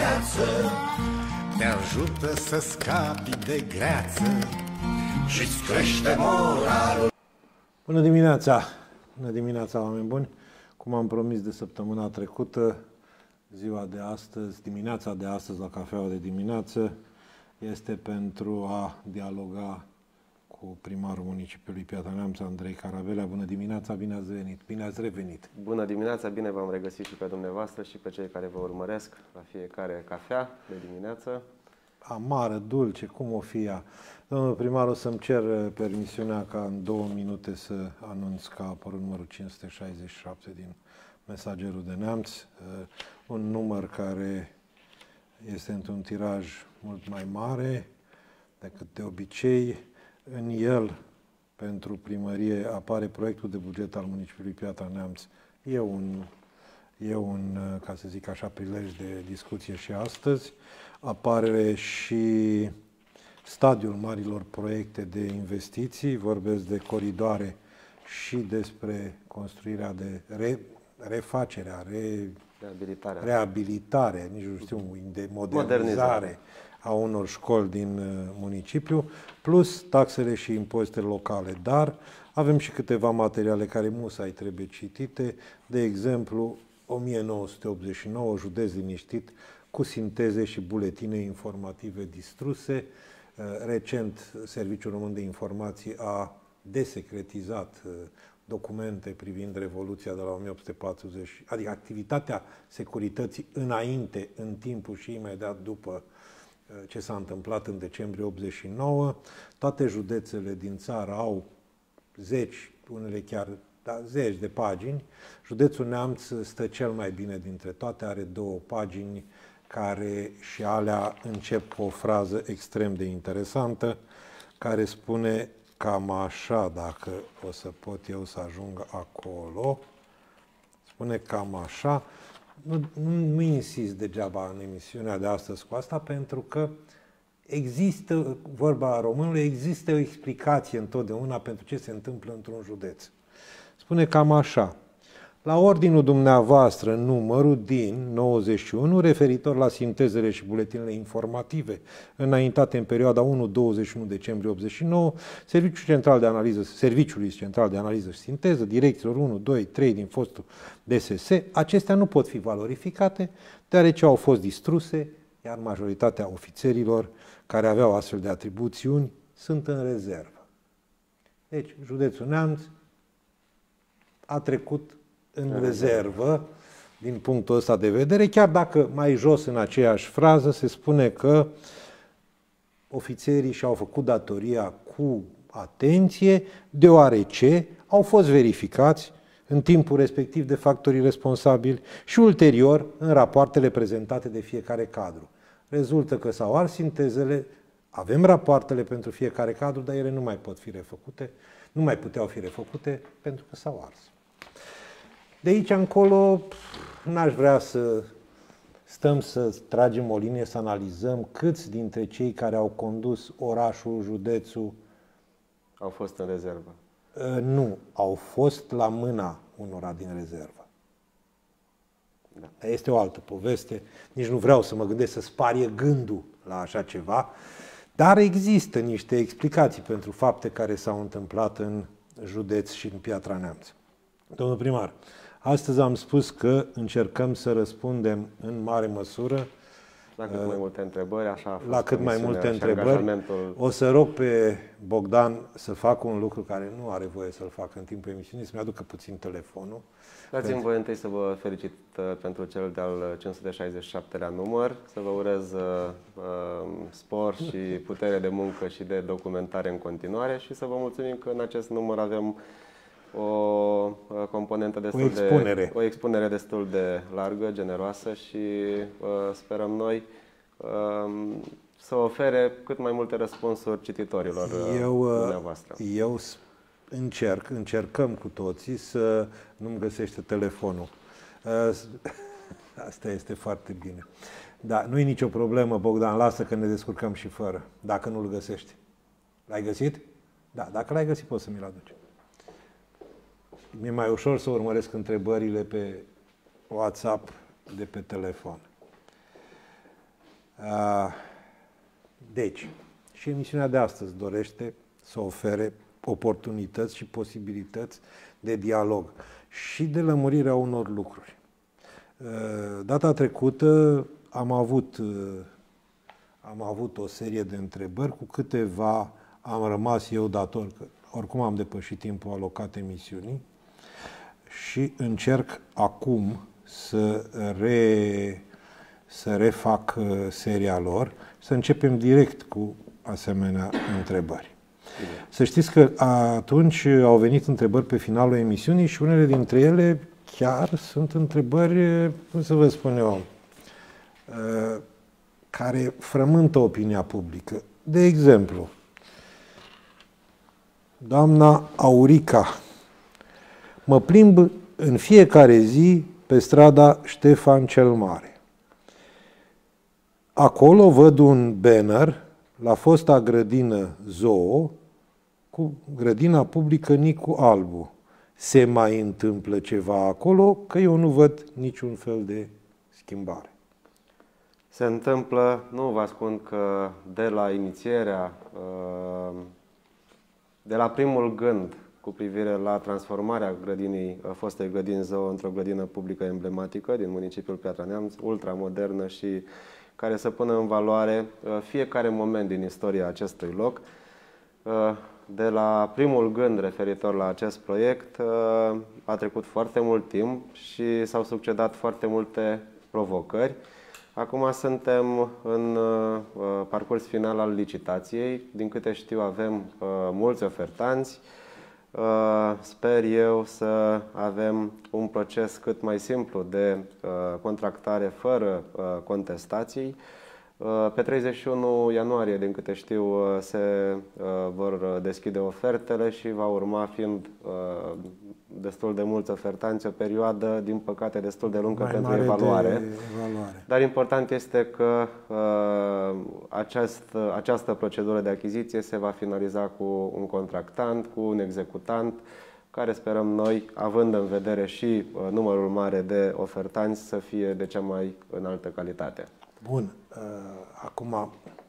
viață, te ajută să scapi de greață și-ți crește moralul. Bună dimineața! Bună dimineața, oameni buni! Cum am promis de săptămâna trecută, ziua de astăzi, dimineața de astăzi la cafeaua de dimineață, este pentru a dialoga cu primarul municipiului Piatra Neamț, Andrei Carabelea. Bună dimineața, bine ați venit, bine ați revenit! Bună dimineața, bine v-am regăsit și pe dumneavoastră și pe cei care vă urmăresc la fiecare cafea de dimineață. Amară, dulce, cum o fi ea? Domnul primar, o să-mi cer permisiunea ca în 2 minute să anunț că a apărut numărul 567 din Mesagerul de Neamț, un număr care este într-un tiraj mult mai mare decât de obicei. În el, pentru primărie, apare proiectul de buget al municipiului Piatra Neamț. E un, ca să zic așa, prilej de discuție și astăzi. Apare și stadiul marilor proiecte de investiții, vorbesc de coridoare și despre construirea de reabilitare, nici nu știu, de modernizare a unor școli din municipiu, plus taxele și impozitele locale. Dar avem și câteva materiale care musai trebuie citite, de exemplu 1989, județ liniștit, cu sinteze și buletine informative distruse. Recent, Serviciul Român de Informații a desecretizat documente privind Revoluția de la 1840, adică activitatea securității înainte, în timpul și imediat după ce s-a întâmplat în decembrie 89. Toate județele din țară au zeci, unele chiar zeci de pagini. Județul Neamț stă cel mai bine dintre toate, are 2 pagini care și alea încep cu o frază extrem de interesantă, care spune cam așa, dacă o să pot eu să ajung acolo, spune cam așa. Nu insist degeaba în emisiunea de astăzi cu asta, pentru că există, vorba românului, există o explicație întotdeauna pentru ce se întâmplă într-un județ. Spune cam așa: la ordinul dumneavoastră, numărul din 91, referitor la sintezele și buletinele informative înaintate în perioada 1-21 decembrie 89, Serviciului Central de Analiză și Sinteză, direcțiilor 1, 2, 3 din fostul DSS, acestea nu pot fi valorificate, deoarece au fost distruse, iar majoritatea ofițerilor care aveau astfel de atribuțiuni sunt în rezervă. Deci, județul Neamț a trecut în rezervă, din punctul ăsta de vedere, chiar dacă mai jos în aceeași frază se spune că ofițerii și-au făcut datoria cu atenție, deoarece au fost verificați în timpul respectiv de factorii responsabili și ulterior în rapoartele prezentate de fiecare cadru. Rezultă că s-au ars sintezele, avem rapoartele pentru fiecare cadru, dar ele nu mai pot fi refăcute, nu mai puteau fi refăcute pentru că s-au ars. De aici încolo n-aș vrea să stăm să tragem o linie, să analizăm câți dintre cei care au condus orașul, județul au fost în rezervă. Nu, au fost la mâna unora din rezervă. Da. Este o altă poveste, nici nu vreau să mă gândesc să sparie gândul la așa ceva, dar există niște explicații pentru fapte care s-au întâmplat în județ și în Piatra Neamț. Domnul primar, astăzi am spus că încercăm să răspundem în mare măsură la cât mai multe întrebări, la cât mai multe întrebări. O să rog pe Bogdan să facă un lucru care nu are voie să-l facă în timpul emisiunii, să-mi aducă puțin telefonul. Dați-mi voie întâi să vă felicit pentru cel de-al 567-lea număr, să vă urez spor și putere de muncă și de documentare în continuare și să vă mulțumim că în acest număr avem o componentă o expunere destul de largă, generoasă și sperăm noi să ofere cât mai multe răspunsuri cititorilor dumneavoastră. Eu încercăm cu toții să nu-mi găsește telefonul. Asta este foarte bine. Da, nu e nicio problemă, Bogdan, lasă că ne descurcăm și fără, dacă nu-l găsești. L-ai găsit? Da, dacă l-ai găsit, poți să mi-l aduci. Mi-e mai ușor să urmăresc întrebările pe WhatsApp de pe telefon. Deci, și emisiunea de astăzi dorește să ofere oportunități și posibilități de dialog și de lămurirea unor lucruri. Data trecută am avut o serie de întrebări, cu câteva am rămas eu dator, că oricum am depășit timpul alocat emisiunii și încerc acum să refac seria lor, să începem direct cu asemenea întrebări. Să știți că atunci au venit întrebări pe finalul emisiunii și unele dintre ele chiar sunt întrebări, cum să vă spun eu, care frământă opinia publică. De exemplu, doamna Aurica: mă plimb în fiecare zi pe strada Ștefan cel Mare. Acolo văd un banner la fosta grădină zoo cu grădina publică Nicu Albu. Se mai întâmplă ceva acolo, că eu nu văd niciun fel de schimbare. Se întâmplă, nu vă ascund că de la inițierea, de la primul gând cu privire la transformarea fostei grădini zoo într-o grădină publică emblematică din municipiul Piatra Neamț, ultramodernă și care să pună în valoare fiecare moment din istoria acestui loc. De la primul gând referitor la acest proiect a trecut foarte mult timp și s-au succedat foarte multe provocări. Acum suntem în parcurs final al licitației. Din câte știu, avem mulți ofertanți. Sper eu să avem un proces cât mai simplu de contractare fără contestații. Pe 31 ianuarie, din câte știu, se vor deschide ofertele și va urma, fiind destul de mulți ofertanți, o perioadă, din păcate, destul de lungă pentru evaluare. Dar important este că această procedură de achiziție se va finaliza cu un contractant, cu un executant, care sperăm noi, având în vedere și numărul mare de ofertanți, să fie de cea mai înaltă calitate. Bun. Acum,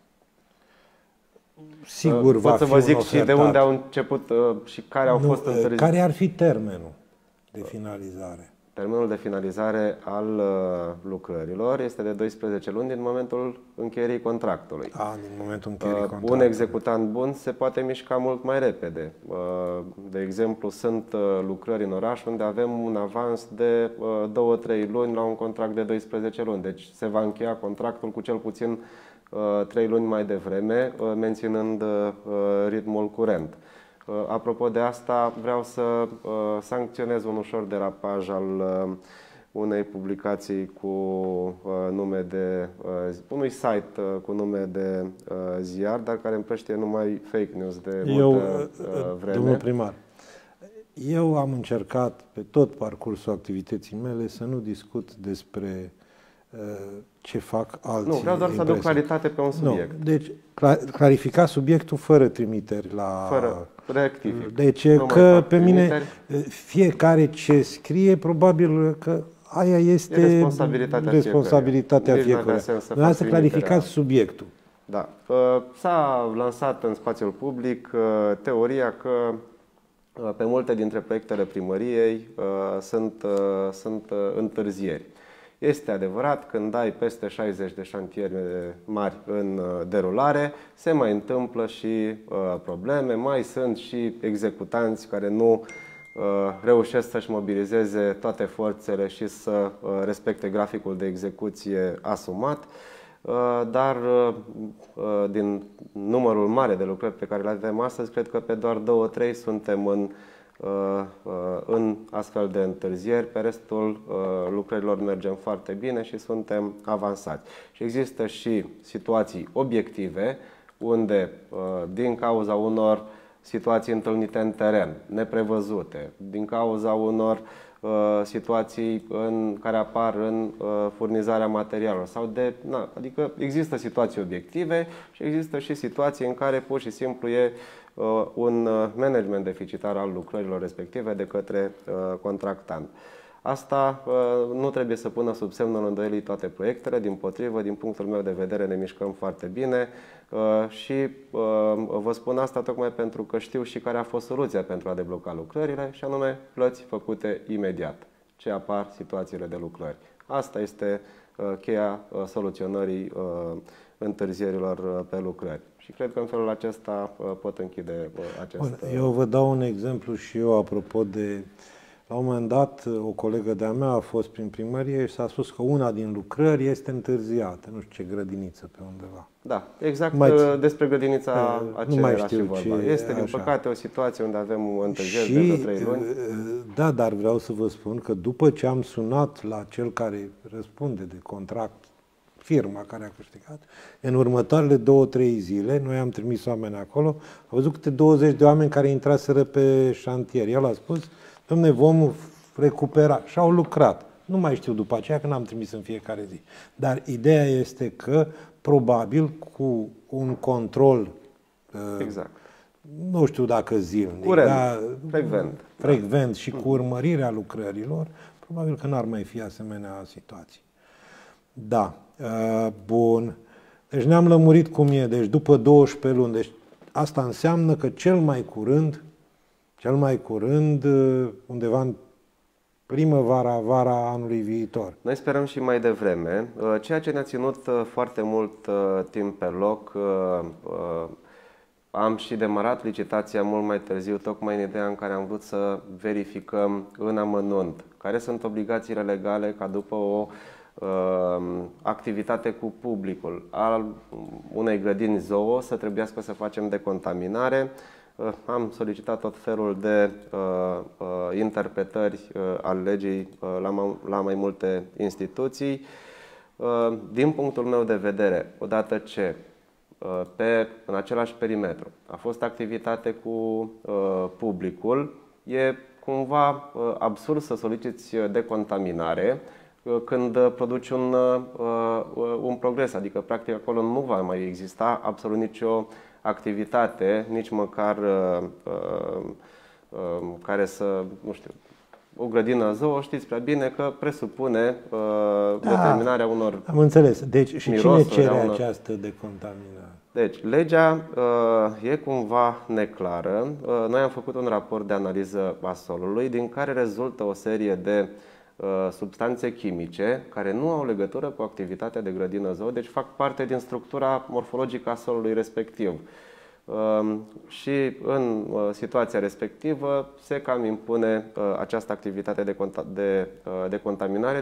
sigur va pot să fi vă zic și de unde au început și care au fost întârzieri. Care ar fi termenul de finalizare? Termenul de finalizare al lucrărilor este de 12 luni din momentul încheierii contractului. Din momentul încheierii contractului. Un executant bun se poate mișca mult mai repede. De exemplu, sunt lucrări în oraș unde avem un avans de 2-3 luni la un contract de 12 luni. Deci se va încheia contractul cu cel puțin 3 luni mai devreme, menținând ritmul curent. Apropo de asta, vreau să sancționez un ușor derapaj al unei publicații cu nume de unui site cu nume de ziar, dar care împrăștie numai fake news de multă vreme. Domnul primar, eu am încercat pe tot parcursul activității mele să nu discut despre ce fac alții. Nu, vreau doar să aduc claritate pe un subiect. Nu, deci, clarifica subiectul fără trimiteri la... Fără rectific. Deci, că pe mine fiecare ce scrie, probabil că aia este responsabilitatea fiecăruia. Vreau să clarificați subiectul. Da. S-a lansat în spațiul public teoria că pe multe dintre proiectele primăriei sunt întârzieri. Este adevărat, când ai peste 60 de șantiere mari în derulare, se mai întâmplă și probleme, mai sunt și executanți care nu reușesc să-și mobilizeze toate forțele și să respecte graficul de execuție asumat, dar din numărul mare de lucrări pe care le avem astăzi, cred că pe doar 2-3 suntem în astfel de întârzieri. Pe restul lucrărilor mergem foarte bine și suntem avansați. Și există și situații obiective unde, din cauza unor situații întâlnite în teren, neprevăzute, din cauza unor situații care apar în furnizarea materialelor adică există situații obiective și există și situații în care pur și simplu e un management deficitar al lucrărilor respective de către contractant. Asta nu trebuie să pună sub semnul îndoielii toate proiectele, dimpotrivă, din punctul meu de vedere ne mișcăm foarte bine și vă spun asta tocmai pentru că știu și care a fost soluția pentru a debloca lucrările, și anume plăți făcute imediat, ce apar situațiile de lucrări. Asta este cheia soluționării întârzierilor pe lucrări. Și cred că în felul acesta pot închide acest... Bun, eu vă dau un exemplu și eu apropo de... La un moment dat, o colegă de-a mea a fost prin primărie și s-a spus că una din lucrări este întârziată. Nu știu ce grădiniță pe undeva. Da, exact despre grădinița aceea era și vorba. Este, din păcate, o situație unde avem întârzieri de 3 luni. Da, dar vreau să vă spun că după ce am sunat la cel care răspunde de contract, firma care a câștigat, în următoarele 2-3 zile, noi am trimis oameni acolo, au văzut câte 20 de oameni care intraseră pe șantier. El a spus: dom'le, vom recupera. Și au lucrat. Nu mai știu după aceea, că n-am trimis în fiecare zi. Dar ideea este că, probabil, cu un control, exact, nu știu dacă zilnic, curent, dar frecvent și cu urmărirea lucrărilor, probabil că n-ar mai fi asemenea situații. Da. Bun. Deci ne-am lămurit cum e. Deci după 12 luni. Deci asta înseamnă că cel mai curând, undeva în primăvara, vara anului viitor. Noi sperăm și mai devreme. Ceea ce ne-a ținut foarte mult timp pe loc, am și demarat licitația mult mai târziu, tocmai în ideea în care am vrut să verificăm în amănunt care sunt obligațiile legale ca după o activitate cu publicul al unei grădini zoo să trebuiască să facem decontaminare. Am solicitat tot felul de interpretări ale legii la mai multe instituții. Din punctul meu de vedere, odată ce în același perimetru a fost activitate cu publicul, e cumva absurd să soliciți decontaminare când produci un progres, adică practic acolo nu va mai exista absolut nicio activitate, nici măcar care să, nu știu, o grădină zoo, știți prea bine că presupune determinarea unor... Am înțeles. Deci și cine cere această decontaminare? Deci, legea e cumva neclară. Noi am făcut un raport de analiză a solului, din care rezultă o serie de substanțe chimice care nu au legătură cu activitatea de grădină zoo, deci fac parte din structura morfologică a solului respectiv. Și în situația respectivă se cam impune această activitate de contaminare,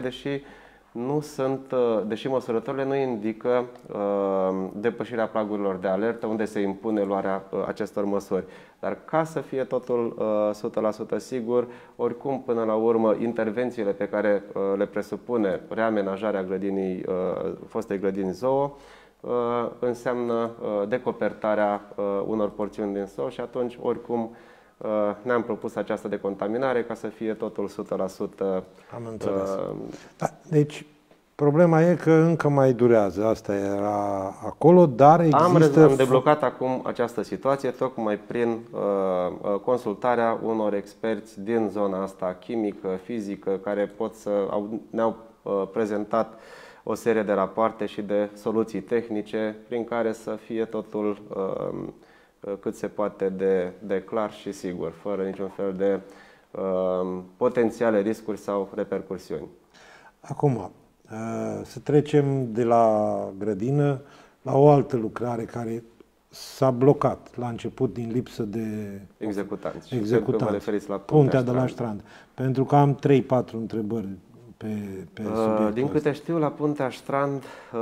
deși măsurătorile nu indică depășirea pragurilor de alertă unde se impune luarea acestor măsuri. Dar ca să fie totul 100% sigur, oricum până la urmă intervențiile pe care le presupune reamenajarea fostei grădini zoo înseamnă decopertarea unor porțiuni din sol și atunci oricum ne-am propus această decontaminare ca să fie totul 100%. Am înțeles. Da, deci problema e că încă mai durează. Asta era acolo, dar există... Am deblocat acum această situație tocmai prin consultarea unor experți din zona asta chimică, fizică, care ne-au prezentat o serie de rapoarte și de soluții tehnice prin care să fie totul cât se poate de clar și sigur, fără niciun fel de potențiale riscuri sau repercursiuni. Acum, să trecem de la grădină la o altă lucrare care s-a blocat la început din lipsă de executanți. Puntea de la Strand. Pentru că am 3-4 întrebări pe subiectul din câte știu, la Puntea Strand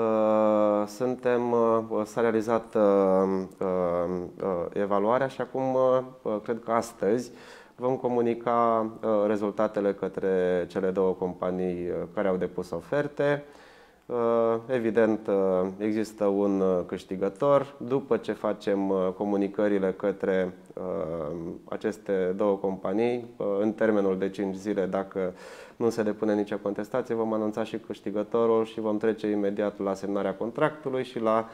s-a realizat evaluarea și acum cred că astăzi vom comunica rezultatele către cele două companii care au depus oferte. Evident, există un câștigător. După ce facem comunicările către aceste două companii, în termenul de 5 zile, dacă nu se depune nicio contestație, vom anunța și câștigătorul și vom trece imediat la semnarea contractului și la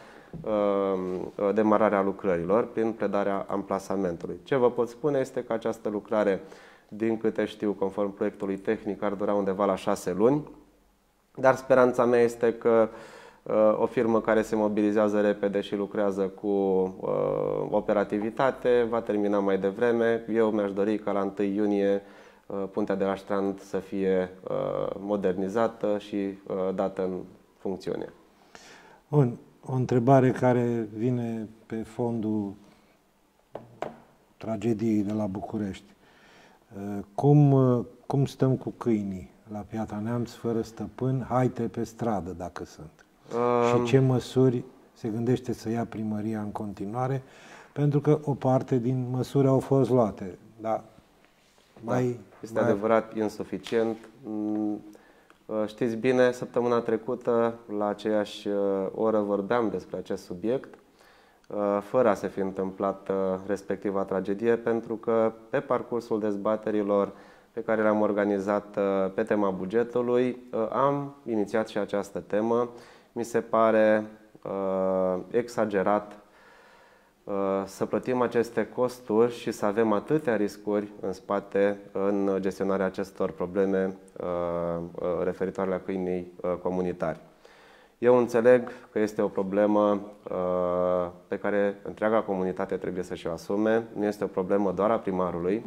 demararea lucrărilor prin predarea amplasamentului. Ce vă pot spune este că această lucrare Din câte știu, conform proiectului tehnic, ar dura undeva la 6 luni. Dar speranța mea este că o firmă care se mobilizează repede și lucrează cu operativitate va termina mai devreme. Eu mi-aș dori ca la 1 iunie puntea de la Strand să fie modernizată și dată în funcțiune. Bun. O întrebare care vine pe fondul tragediei de la București. Cum stăm cu câinii la Piatra Neamț fără stăpân, haite pe stradă dacă sunt? Și ce măsuri se gândește să ia primăria în continuare? Pentru că o parte din măsuri au fost luate. Dar este adevărat insuficient. Știți bine, săptămâna trecută, la aceeași oră, vorbeam despre acest subiect, fără a se fi întâmplat respectiva tragedie, pentru că pe parcursul dezbaterilor pe care le-am organizat pe tema bugetului, am inițiat și această temă. Mi se pare exagerat să plătim aceste costuri și să avem atâtea riscuri în spate în gestionarea acestor probleme referitoare la câinii comunitari. Eu înțeleg că este o problemă pe care întreaga comunitate trebuie să și-o asume. Nu este o problemă doar a primarului.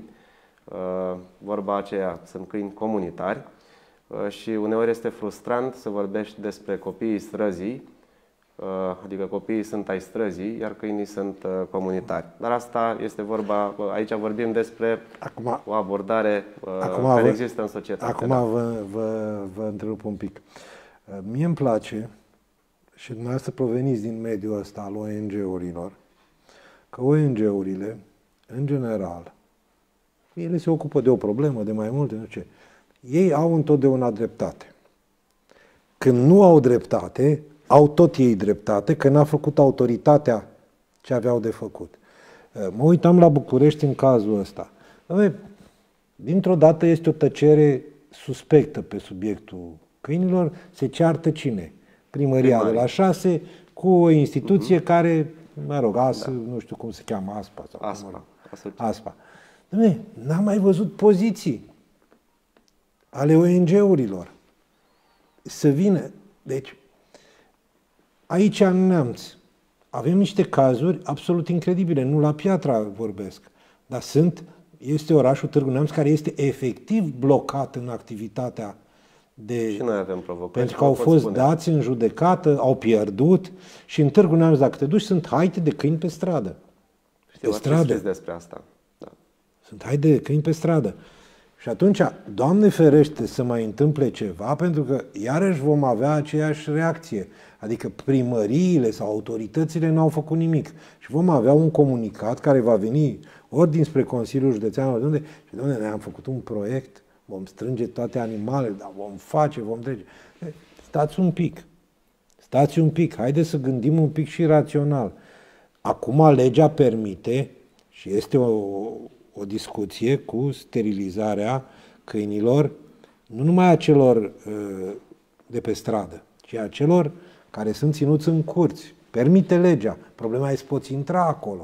Vorba aceea, sunt câini comunitari și uneori este frustrant să vorbești despre copiii străzii, adică copiii sunt ai străzii, iar câinii sunt comunitari. Dar asta este vorba, aici vorbim despre o abordare care există în societate. Acum vă întrerup un pic. Mie îmi place, și dumneavoastră proveniți din mediul ăsta al ONG-urilor, că ONG-urile, în general, ele se ocupă de o problemă, de mai multe, nu ce. Ei au întotdeauna dreptate. Când nu au dreptate, au tot ei dreptate, că n-a făcut autoritatea ce aveau de făcut. Mă uitam la București în cazul ăsta. Dintr-o dată este o tăcere suspectă pe subiectul câinilor. Se ceartă cine? Primăria de la 6 cu o instituție care, mă rog, nu știu cum se cheamă, ASPA. Sau ASPA. N-am mai văzut poziții ale ONG-urilor să vină. Deci, aici în Neamț avem niște cazuri absolut incredibile. Nu la Piatra vorbesc, dar este orașul Târgu Neamț care este efectiv blocat în activitatea de... Și noi avem provocări. Pentru că au fost dați în judecată, au pierdut și în Târgu Neamț, dacă te duci, sunt haite de câini pe stradă. Știți despre asta. Da. Sunt haite de câini pe stradă. Și atunci, Doamne ferește să mai întâmple ceva, pentru că iarăși vom avea aceeași reacție. Adică primăriile sau autoritățile n-au făcut nimic. Și vom avea un comunicat care va veni ori dinspre Consiliul Județean, și dom'le, ne-am făcut un proiect, vom strânge toate animalele, dar vom face, vom trece. Stați un pic, haideți să gândim un pic și rațional. Acum legea permite și este o discuție cu sterilizarea câinilor, nu numai a celor de pe stradă, ci a celor care sunt ținuți în curți. Permite legea. Problema este poți intra acolo.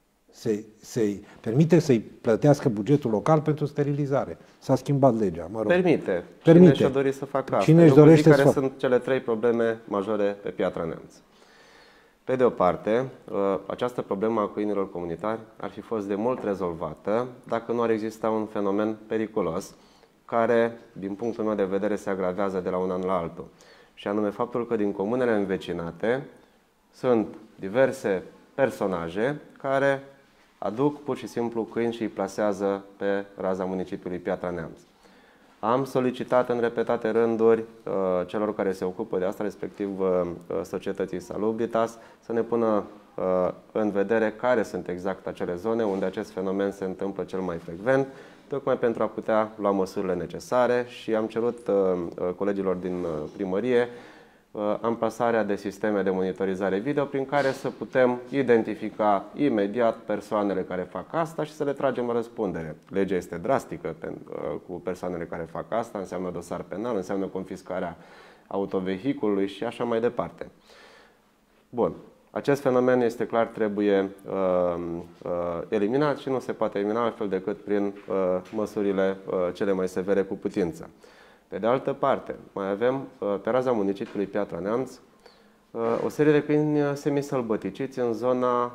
Se permite să-i plătească bugetul local pentru sterilizare. S-a schimbat legea, mă rog. Permite. Cine și-a dorit să facă asta? Cine își dorește care sunt cele 3 probleme majore pe Piatra Neamț. Pe de o parte, această problemă a câinilor comunitari ar fi fost de mult rezolvată dacă nu ar exista un fenomen periculos care, din punctul meu de vedere, se agravează de la un an la altul. Și anume faptul că din comunele învecinate sunt diverse personaje care aduc pur și simplu câini și îi plasează pe raza municipiului Piatra Neamț. Am solicitat în repetate rânduri celor care se ocupă de asta, respectiv societății Salubritas, să ne pună în vedere care sunt exact acele zone unde acest fenomen se întâmplă cel mai frecvent, tocmai pentru a putea lua măsurile necesare și am cerut colegilor din primărie amplasarea de sisteme de monitorizare video prin care să putem identifica imediat persoanele care fac asta și să le tragem la răspundere. Legea este drastică cu persoanele care fac asta, înseamnă dosar penal, înseamnă confiscarea autovehiculului și așa mai departe. Bun. Acest fenomen este clar, trebuie eliminat și nu se poate elimina altfel decât prin măsurile cele mai severe cu putință. Pe de altă parte, mai avem pe raza municipiului Piatra Neamț o serie de câini semisălbăticiți în zona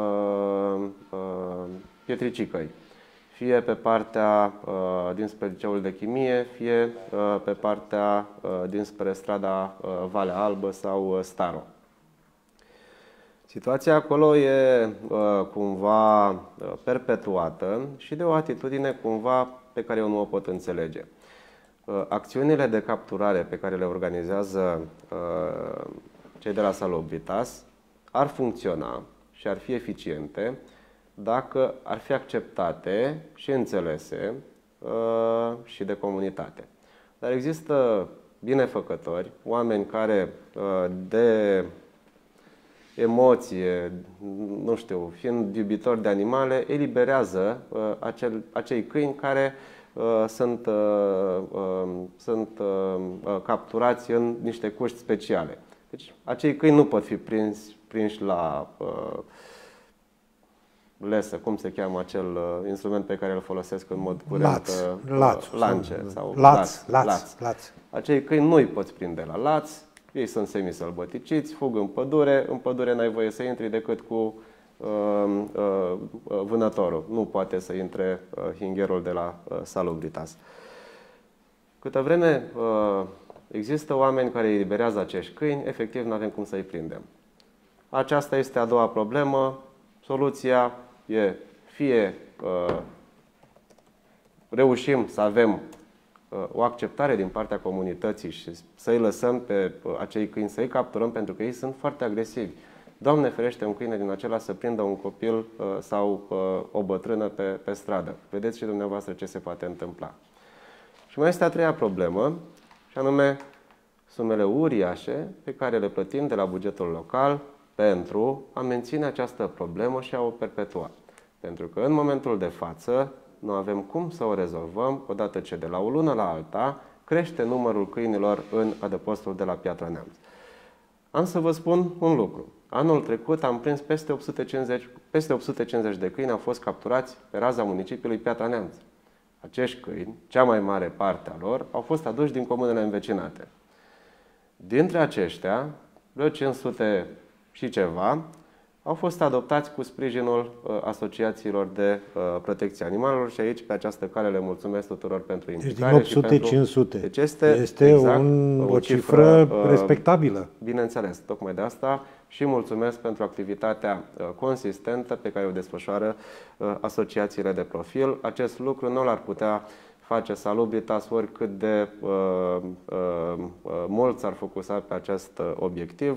Pietricicăi, fie pe partea dinspre Liceul de Chimie, fie pe partea dinspre strada Valea Albă sau Staro. Situația acolo e cumva perpetuată și de o atitudine cumva pe care eu nu o pot înțelege. Acțiunile de capturare pe care le organizează cei de la Salubritas ar funcționa și ar fi eficiente dacă ar fi acceptate și înțelese și de comunitate. Dar există binefăcători, oameni care de emoție, nu știu, fiind iubitori de animale, eliberează acei câini care sunt capturați în niște cuști speciale. Deci acei câini nu pot fi prinși la lesă, cum se cheamă acel instrument pe care îl folosesc în mod curent? Lance sau laț. Acei câini nu îi poți prinde la laț, ei sunt semisălbăticiți, fug în pădure n-ai voie să intri decât cu vânătorul. Nu poate să intre hingherul de la Salubritas. Câtă vreme există oameni care eliberează acești câini, efectiv nu avem cum să-i prindem. Aceasta este a doua problemă. Soluția e fie reușim să avem o acceptare din partea comunității și să-i lăsăm pe acei câini, să-i capturăm, pentru că ei sunt foarte agresivi. Doamne ferește un câine din acela să prindă un copil sau o bătrână pe stradă. Vedeți și dumneavoastră ce se poate întâmpla. Și mai este a treia problemă, și anume sumele uriașe pe care le plătim de la bugetul local pentru a menține această problemă și a o perpetua. Pentru că în momentul de față nu avem cum să o rezolvăm odată ce de la o lună la alta crește numărul câinilor în adăpostul de la Piatra Neamț. Am să vă spun un lucru. Anul trecut am prins peste 850 de câini au fost capturați pe raza municipiului Piatra Neamț. Acești câini, cea mai mare parte a lor, au fost aduși din comunele învecinate. Dintre aceștia, vreo 500 și ceva au fost adoptați cu sprijinul asociațiilor de protecție animalelor și aici, pe această cale, le mulțumesc tuturor pentru implicare. Deci din 800-500. Deci este exact o cifră respectabilă. Bineînțeles, tocmai de asta și mulțumesc pentru activitatea consistentă pe care o desfășoară asociațiile de profil. Acest lucru nu l-ar putea face Salubritas oricât de mult s-ar focusa pe acest obiectiv.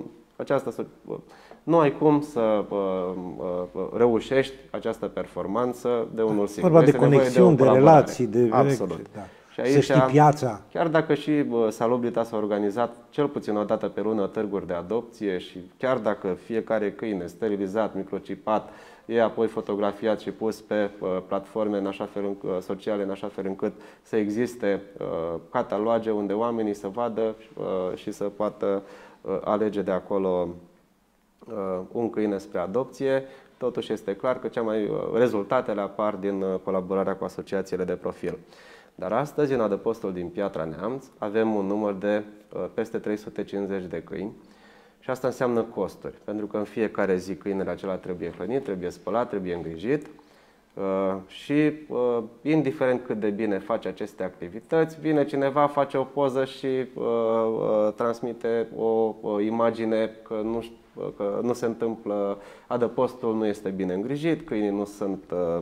Nu ai cum să reușești această performanță de unul singur. Vorba de conexiuni, de relații, de absolut. Da. Și aici, să știi piața. Chiar dacă și Salubritas a organizat cel puțin o dată pe lună târguri de adopție și chiar dacă fiecare câine sterilizat, microchipat, e apoi fotografiat și pus pe platforme sociale în așa fel încât să existe cataloage unde oamenii să vadă și să poată alege de acolo un câine spre adopție, totuși este clar că rezultatele apar din colaborarea cu asociațiile de profil. Dar astăzi, în adăpostul din Piatra Neamț, avem un număr de peste 350 de câini și asta înseamnă costuri, pentru că în fiecare zi câinele acela trebuie hrănit, trebuie spălat, trebuie îngrijit și indiferent cât de bine face aceste activități, vine cineva, face o poză și transmite o imagine că nu se întâmplă, adăpostul nu este bine îngrijit, câinii nu sunt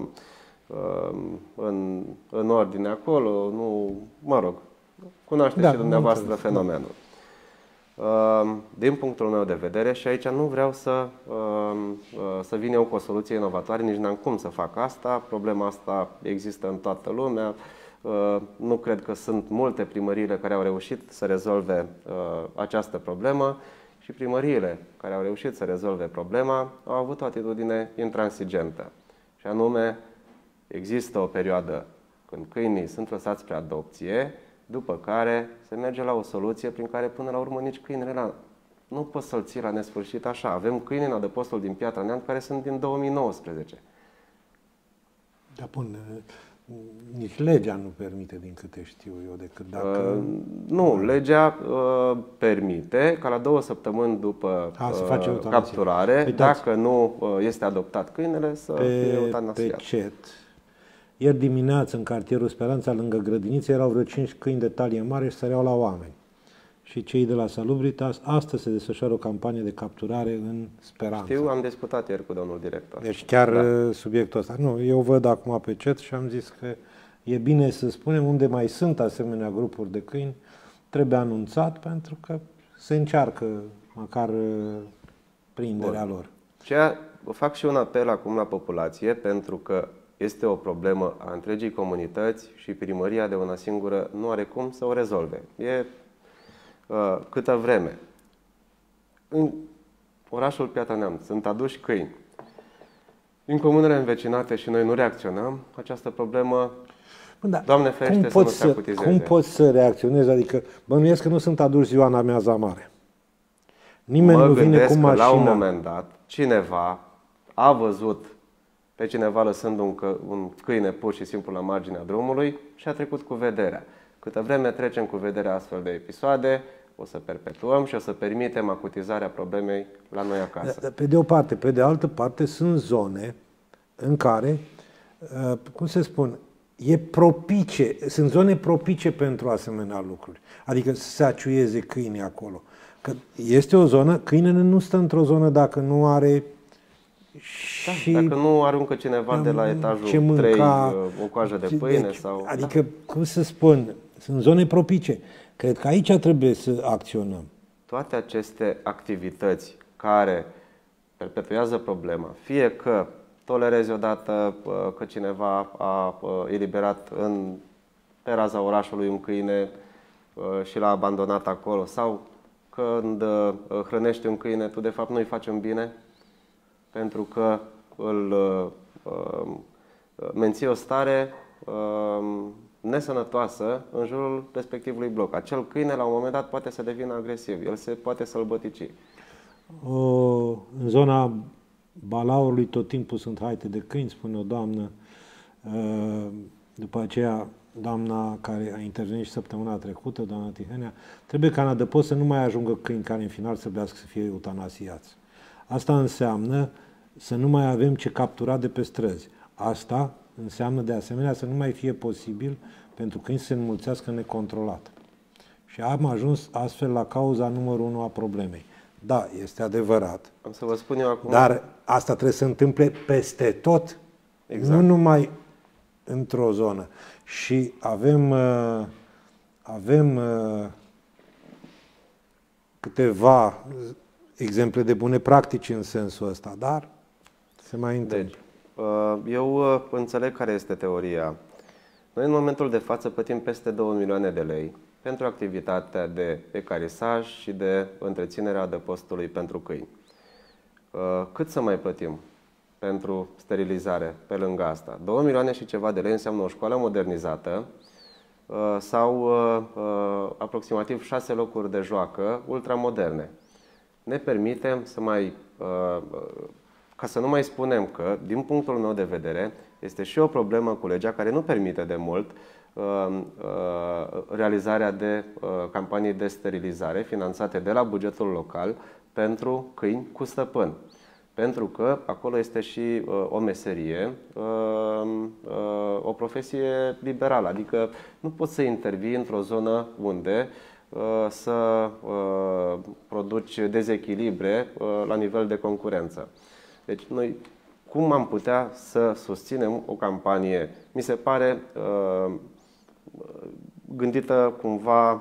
în ordine acolo, mă rog, cunoașteți și dumneavoastră fenomenul. Din punctul meu de vedere, și aici nu vreau să vin eu cu o soluție inovatoare, nici n-am cum să fac asta, problema asta există în toată lumea, nu cred că sunt multe primăriile care au reușit să rezolve această problemă și primăriile care au reușit să rezolve problema au avut o atitudine intransigentă, și anume există o perioadă când câinii sunt lăsați spre adopție, după care se merge la o soluție prin care până la urmă nici câinele nu poți să-l ții la nesfârșit așa. Avem câini în adăpostul din Piatra Neamț care sunt din 2019. Da, bun, nici legea nu permite, din câte știu eu, decât dacă... Nu, legea permite ca la 2 săptămâni după capturare, dacă nu este adoptat câinele, să fie eutanasiat. Pe CET, ieri dimineață, în cartierul Speranța, lângă grădinițe, erau vreo 5 câini de talie mare și săreau la oameni. Și cei de la Salubritas, astăzi se desfășoară o campanie de capturare în Speranța. Știu, am discutat ieri cu domnul director. Deci chiar subiectul ăsta. Nu, eu văd acum pe CET și am zis că e bine să spunem unde mai sunt asemenea grupuri de câini, trebuie anunțat pentru că se încearcă măcar prinderea lor. Fac și un apel acum la populație, pentru că este o problemă a întregii comunități și primăria de una singură nu are cum să o rezolve. Câtă vreme în orașul Piatra Neamț sunt aduși câini din comunele învecinate și noi nu reacționăm, această problemă, Doamne ferește, să nu se acutizeze. Cum poți să reacționezi? Adică bănuiesc că nu sunt aduși ziua în amiaza mare. Nimeni nu vine cu mașina. La un moment dat cineva a văzut pe cineva lăsând un câine pur și simplu la marginea drumului și a trecut cu vederea. Câtă vreme trecem cu vederea astfel de episoade, o să perpetuăm și o să permitem acutizarea problemei la noi acasă. Pe de o parte. Pe de altă parte, sunt zone în care, cum se spun, sunt zone propice pentru asemenea lucruri. Adică să se aciuieze câinii acolo. Că este o zonă, câinele nu stă într-o zonă dacă nu are și... Dacă nu aruncă cineva de la etajul 3 o coajă de pâine sau... Adică, cum să spun, sunt zone propice. Cred că aici trebuie să acționăm. Toate aceste activități care perpetuează problema, fie că tolerezi odată că cineva a eliberat pe raza orașului un câine și l-a abandonat acolo, sau când hrănești un câine, tu de fapt nu îi faci un bine, pentru că îl menții o stare nesănătoasă în jurul respectivului bloc. Acel câine, la un moment dat, poate să devină agresiv. El se poate sălbătici. În zona Balaurului tot timpul sunt haite de câini, spune o doamnă. După aceea, doamna care a intervenit și săptămâna trecută, doamna Tihănea, trebuie ca în adăpost să nu mai ajungă câini care în final să trebuiască să fie eutanasiați. Asta înseamnă să nu mai avem ce captura de pe străzi. Asta înseamnă de asemenea să nu mai fie posibil pentru câini să se înmulțească necontrolat. Și am ajuns astfel la cauza numărul 1 a problemei. Da, este adevărat. Am să vă spun eu acum. Dar asta trebuie să se întâmple peste tot, nu numai într-o zonă. Și avem câteva exemple de bune practici în sensul ăsta, dar se mai întâmplă. Deci, eu înțeleg care este teoria. Noi în momentul de față plătim peste 2 milioane de lei pentru activitatea de ecarisaj și de întreținerea adăpostului pentru câini. Cât să mai plătim pentru sterilizare pe lângă asta? 2 milioane și ceva de lei înseamnă o școală modernizată sau aproximativ 6 locuri de joacă ultramoderne. Ne permitem să ca să nu mai spunem că, din punctul meu de vedere, este și o problemă cu legea care nu permite de mult realizarea de campanii de sterilizare finanțate de la bugetul local pentru câini cu stăpân. Pentru că acolo este și o meserie, o profesie liberală. Adică nu poți să intervii într-o zonă unde să produci dezechilibre la nivel de concurență. Deci noi cum am putea să susținem o campanie? Mi se pare gândită cumva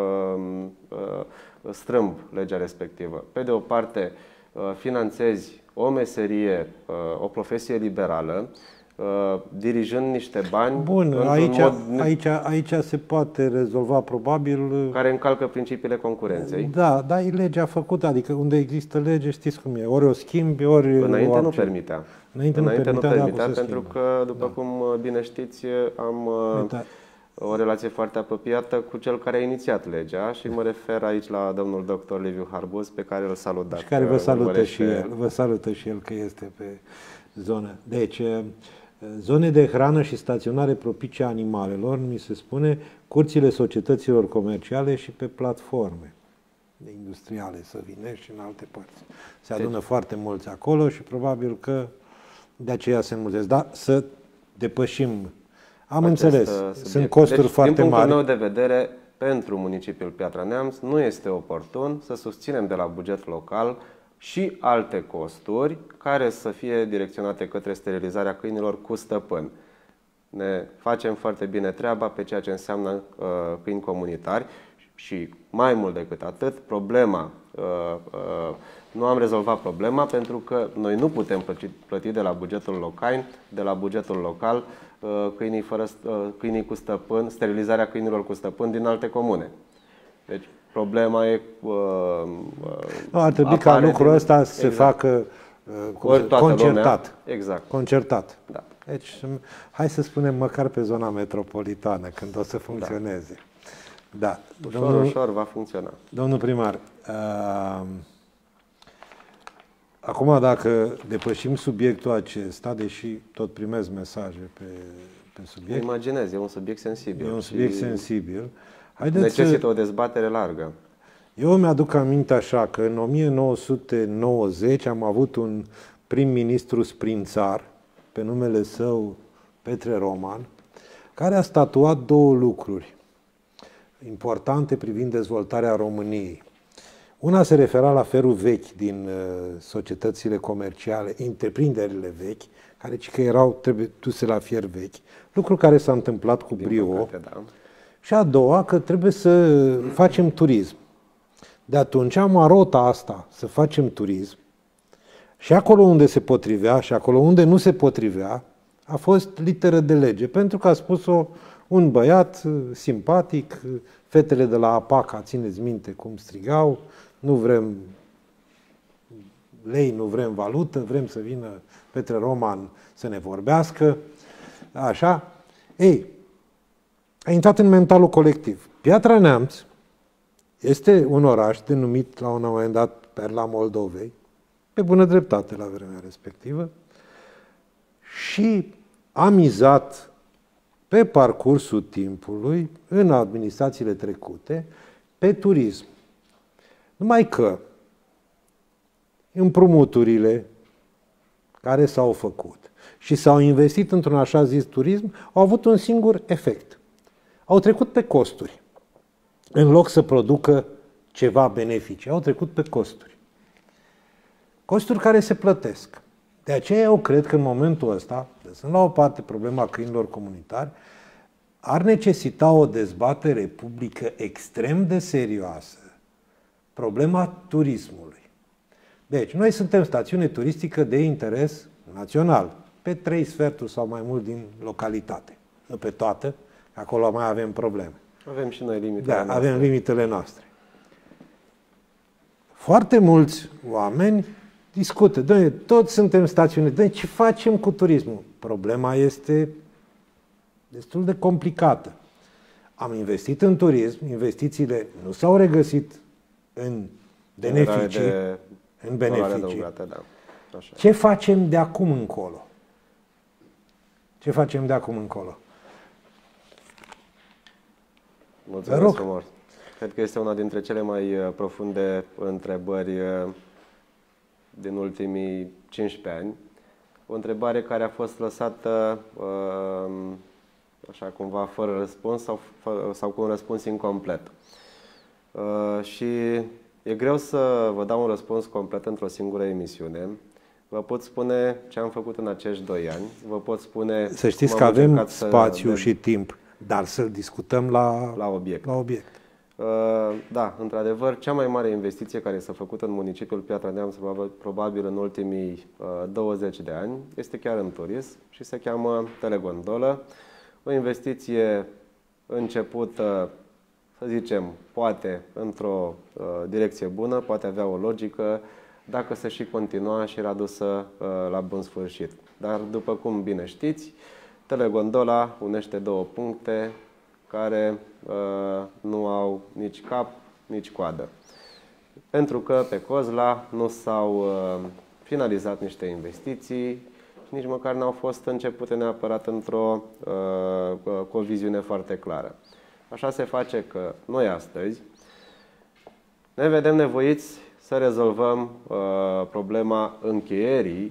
strâmb legea respectivă. Pe de o parte finanțezi o meserie, o profesie liberală, dirijând niște bani. Bun, aici se poate rezolva probabil. Care încalcă principiile concurenței. Da, dar e legea făcută, adică unde există lege, știți cum e, ori o schimbi, ori înainte nu permitea. Înainte nu permitea pentru că, după cum bine știți, am o relație foarte apropiată cu cel care a inițiat legea și mă refer aici la domnul dr. Liviu Harbuz, pe care îl salut. Și care vă salută și el, vă salută și el că este pe zonă. Deci, zone de hrană și staționare propice animalelor, mi se spune, curțile societăților comerciale și pe platforme industriale, să vină și în alte părți. Se adună foarte mulți acolo și probabil că de aceea se înmulțesc. Dar să depășim. Am înțeles. Sunt costuri foarte mari. Din punctul meu de vedere, pentru municipiul Piatra Neamț nu este oportun să susținem de la buget local și alte costuri care să fie direcționate către sterilizarea câinilor cu stăpân. Ne facem foarte bine treaba pe ceea ce înseamnă câini comunitari și mai mult decât atât, nu am rezolvat problema pentru că noi nu putem plăti de la bugetul local câinii cu stăpân, sterilizarea câinilor cu stăpân din alte comune. Deci problema e ar trebui ca lucrul ăsta să se facă concertat. Exact. Concertat. Da. Deci, hai să spunem măcar pe zona metropolitană, când o să funcționeze. Da. Ușor va funcționa. Domnul primar, acum dacă depășim subiectul acesta, deși tot primez mesaje pe subiect. Imaginez, e un subiect sensibil. E un subiect sensibil. Necesită o dezbatere largă. Eu mi-aduc aminte așa că în 1990 am avut un prim-ministru sprințar, pe numele său Petre Roman, care a statuat două lucruri importante privind dezvoltarea României. Una se refera la ferul vechi din societățile comerciale, întreprinderile vechi, care trebuie duse la fier vechi, lucru care s-a întâmplat cu brio. Da. Și a doua, că trebuie să facem turism. De atunci am arota asta, să facem turism, și acolo unde se potrivea și acolo unde nu se potrivea, a fost literă de lege, pentru că a spus-o un băiat simpatic, fetele de la APACA, țineți minte cum strigau, nu vrem lei, nu vrem valută, vrem să vină Petre Roman să ne vorbească, așa. Ei, a intrat în mentalul colectiv. Piatra Neamț este un oraș denumit la un moment dat Perla Moldovei, pe bună dreptate la vremea respectivă, și a mizat pe parcursul timpului, în administrațiile trecute, pe turism. Numai că împrumuturile care s-au făcut și s-au investit într-un așa zis turism au avut un singur efect. Au trecut pe costuri. În loc să producă ceva benefice, au trecut pe costuri. Costuri care se plătesc. De aceea eu cred că în momentul ăsta, lăsând la o parte problema câinilor comunitari, ar necesita o dezbatere publică extrem de serioasă problema turismului. Deci, noi suntem stațiune turistică de interes național, pe 3 sferturi sau mai mult din localitate. Nu pe toată, acolo mai avem probleme. Avem și noi limitele noastre. Avem limitele noastre. Foarte mulți oameni discută. Doamne, toți suntem stațiune. Doamne, ce facem cu turismul? Problema este destul de complicată. Am investit în turism, investițiile nu s-au regăsit în beneficii. Da. Ce facem de acum încolo? Ce facem de acum încolo? Mulțumesc frumos. Cred că este una dintre cele mai profunde întrebări din ultimii 15 ani. O întrebare care a fost lăsată așa cumva fără răspuns sau cu un răspuns incomplet. Și e greu să vă dau un răspuns complet într-o singură emisiune. Vă pot spune ce am făcut în acești 2 ani. Vă pot spune... Să știți că avem spațiu și timp, dar să-l discutăm la obiect. Da, într-adevăr, cea mai mare investiție care s-a făcut în municipiul Piatra Neamț, probabil în ultimii 20 de ani, este chiar în turism și se cheamă telegondolă. O investiție începută, să zicem, poate într-o direcție bună, poate avea o logică, dacă se și continua și era dusă la bun sfârșit. Dar, după cum bine știți, telegondola unește 2 puncte care nu au nici cap, nici coadă. Pentru că pe Cozla nu s-au finalizat niște investiții și nici măcar n-au fost începute neapărat cu o viziune foarte clară. Așa se face că noi astăzi ne vedem nevoiți să rezolvăm problema încheierii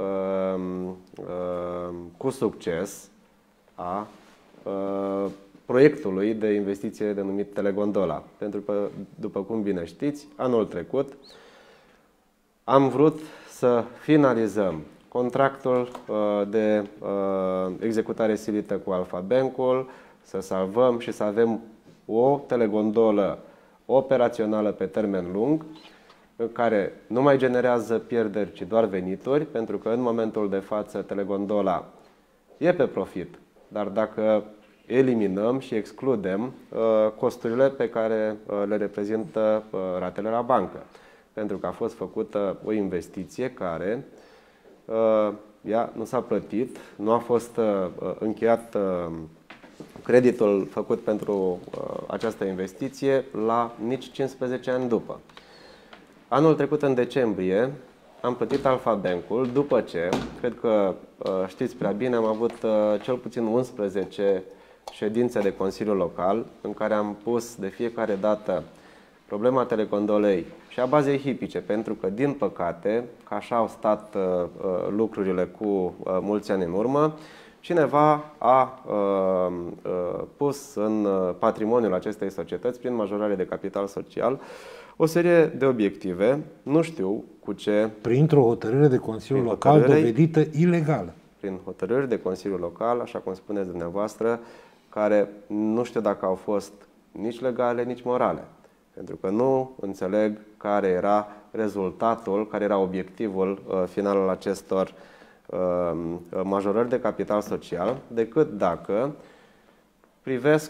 cu succes a proiectului de investiție denumit Telegondola. Pentru că, după cum bine știți, anul trecut am vrut să finalizăm contractul de executare silită cu Alfa Bank-ul, să salvăm și să avem o telegondolă operațională pe termen lung, care nu mai generează pierderi, ci doar venituri, pentru că în momentul de față telegondola e pe profit, dar dacă eliminăm și excludem costurile pe care le reprezintă ratele la bancă. Pentru că a fost făcută o investiție care ea nu s-a plătit, nu a fost încheiat creditul făcut pentru această investiție la nici 15 ani după. Anul trecut, în decembrie, am plătit Alfa Bank-ul după ce, cred că știți prea bine, am avut cel puțin 11 ședințe de Consiliu Local în care am pus de fiecare dată problema telegondolei și a bazei hipice, pentru că, din păcate, că așa au stat lucrurile cu mulți ani în urmă, cineva a pus în patrimoniul acestei societăți, prin majorare de capital social, o serie de obiective, nu știu cu ce... Printr-o hotărâre de Consiliu Local dovedită ilegală. Prin hotărâri de Consiliu Local, așa cum spuneți dumneavoastră, care nu știu dacă au fost nici legale, nici morale. Pentru că nu înțeleg care era rezultatul, care era obiectivul final al acestor majorări de capital social, decât dacă privesc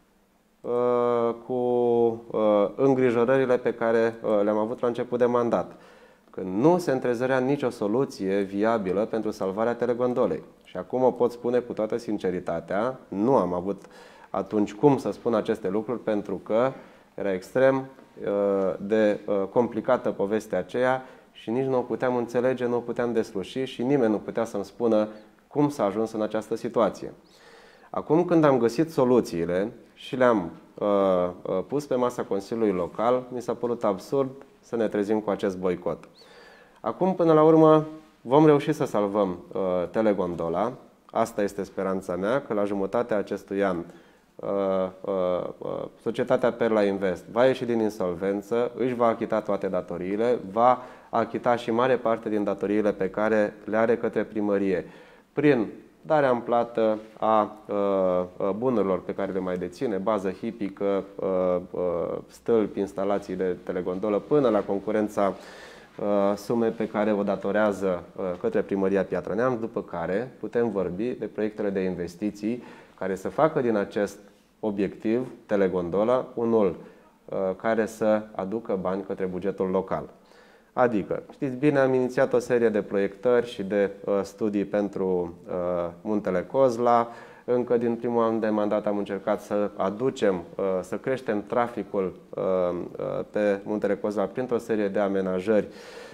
cu îngrijorările pe care le-am avut la început de mandat. Că nu se întrezărea nicio soluție viabilă pentru salvarea telegondolei. Și acum o pot spune cu toată sinceritatea, nu am avut atunci cum să spun aceste lucruri, pentru că era extrem de complicată povestea aceea și nici nu o puteam înțelege, nu o puteam desluși și nimeni nu putea să-mi spună cum s-a ajuns în această situație. Acum, când am găsit soluțiile și le-am pus pe masa Consiliului Local, mi s-a părut absurd să ne trezim cu acest boicot. Acum, până la urmă, vom reuși să salvăm telegondola. Asta este speranța mea, că la jumătatea acestui an societatea Perla Invest va ieși din insolvență, își va achita toate datoriile, va achita și mare parte din datoriile pe care le are către primărie, prin darea în plată a bunurilor pe care le mai deține, bază hipică, stâlpi, instalații de telegondolă, până la concurența sume pe care o datorează către primăria Piatra Neamț, după care putem vorbi de proiectele de investiții care să facă din acest obiectiv, telegondola, unul care să aducă bani către bugetul local. Adică, știți bine, am inițiat o serie de proiectări și de studii pentru Muntele Cozla. Încă din primul an de mandat am încercat să aducem, să creștem traficul pe Muntele Cozla printr-o serie de amenajări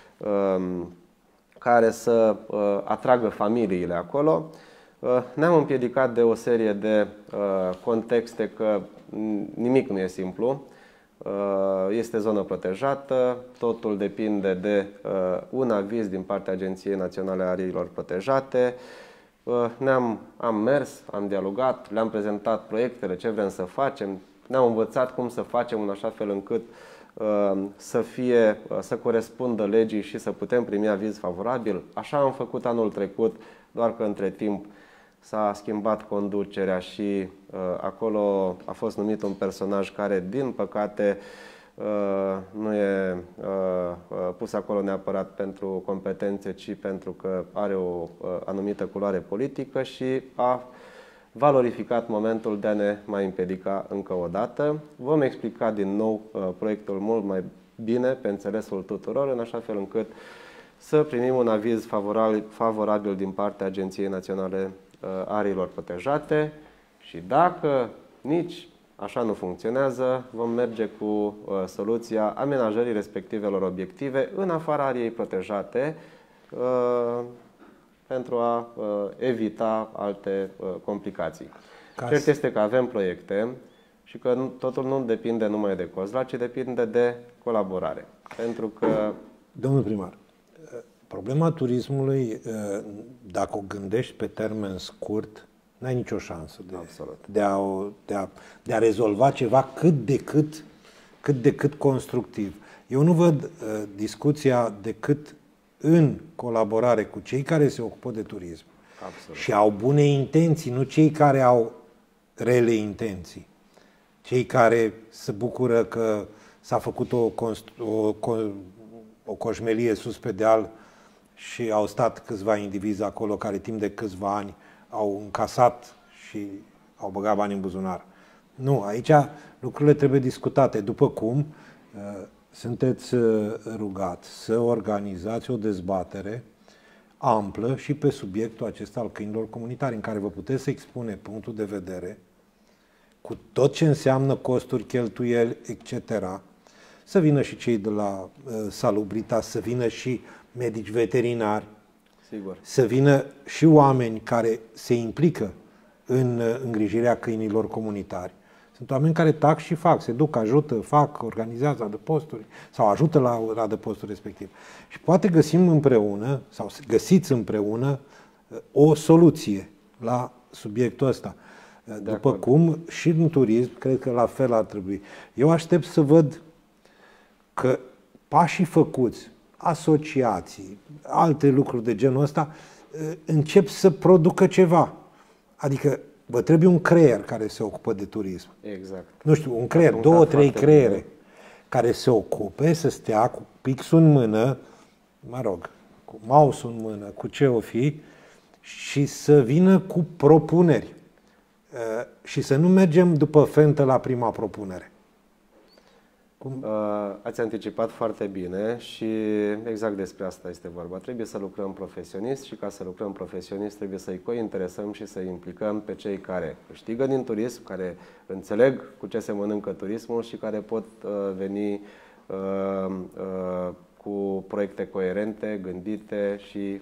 care să atragă familiile acolo. Ne-am împiedicat de o serie de contexte că nimic nu e simplu. Este zonă protejată, totul depinde de un aviz din partea Agenției Naționale a Ariilor Protejate. Am mers, am dialogat, le-am prezentat proiectele, ce vrem să facem, ne-am învățat cum să facem în așa fel încât să corespundă legii și să putem primi aviz favorabil. Așa am făcut anul trecut, doar că între timp s-a schimbat conducerea și acolo a fost numit un personaj care, din păcate, nu e pus acolo neapărat pentru competențe, ci pentru că are o anumită culoare politică și a valorificat momentul de a ne mai împiedica încă o dată. Vom explica din nou proiectul mult mai bine, pe înțelesul tuturor, în așa fel încât să primim un aviz favorabil din partea Agenției Naționale Ariilor Protejate și dacă Nici așa nu funcționează, vom merge cu soluția amenajării respectivelor obiective în afara ariei protejate pentru a evita alte complicații. Cert este că avem proiecte și că totul nu depinde numai de COSLA, ci depinde de colaborare. Pentru că... Domnul primar, problema turismului, dacă o gândești pe termen scurt, n-ai nicio șansă de a rezolva ceva cât de cât constructiv. Eu nu văd discuția decât în colaborare cu cei care se ocupă de turism. Absolut. Și au bune intenții, nu cei care au rele intenții. Cei care se bucură că s-a făcut o coșmelie sus pe deal și au stat câțiva indivizi acolo care timp de câțiva ani au încasat și au băgat bani în buzunar. Nu, aici lucrurile trebuie discutate. După cum sunteți rugați să organizați o dezbatere amplă și pe subiectul acesta al câinilor comunitari, în care vă puteți expune punctul de vedere cu tot ce înseamnă costuri, cheltuieli, etc. Să vină și cei de la Salubritas, să vină și medici veterinari, sigur, să vină și oameni care se implică în îngrijirea câinilor comunitari. Sunt oameni care tac și fac, se duc, ajută, fac, organizează adăposturi sau ajută la adăpostul respectiv. Și poate găsim împreună, sau găsiți împreună, o soluție la subiectul ăsta. După cum și în turism, cred că la fel ar trebui. Eu aștept să văd că pașii făcuți, asociații, alte lucruri de genul ăsta, încep să producă ceva. Adică vă trebuie un creier care se ocupă de turism. Exact. Nu știu, un creier, 2-3 creiere care se ocupe, să stea cu pixul în mână, mă rog, cu mouse-ul în mână, cu ce o fi, și să vină cu propuneri. Și să nu mergem după fentă la prima propunere. Ați anticipat foarte bine și exact despre asta este vorba. Trebuie să lucrăm profesionist și ca să lucrăm profesionist trebuie să-i cointeresăm și să-i implicăm pe cei care câștigă din turism, care înțeleg cu ce se mănâncă turismul și care pot veni cu proiecte coerente, gândite și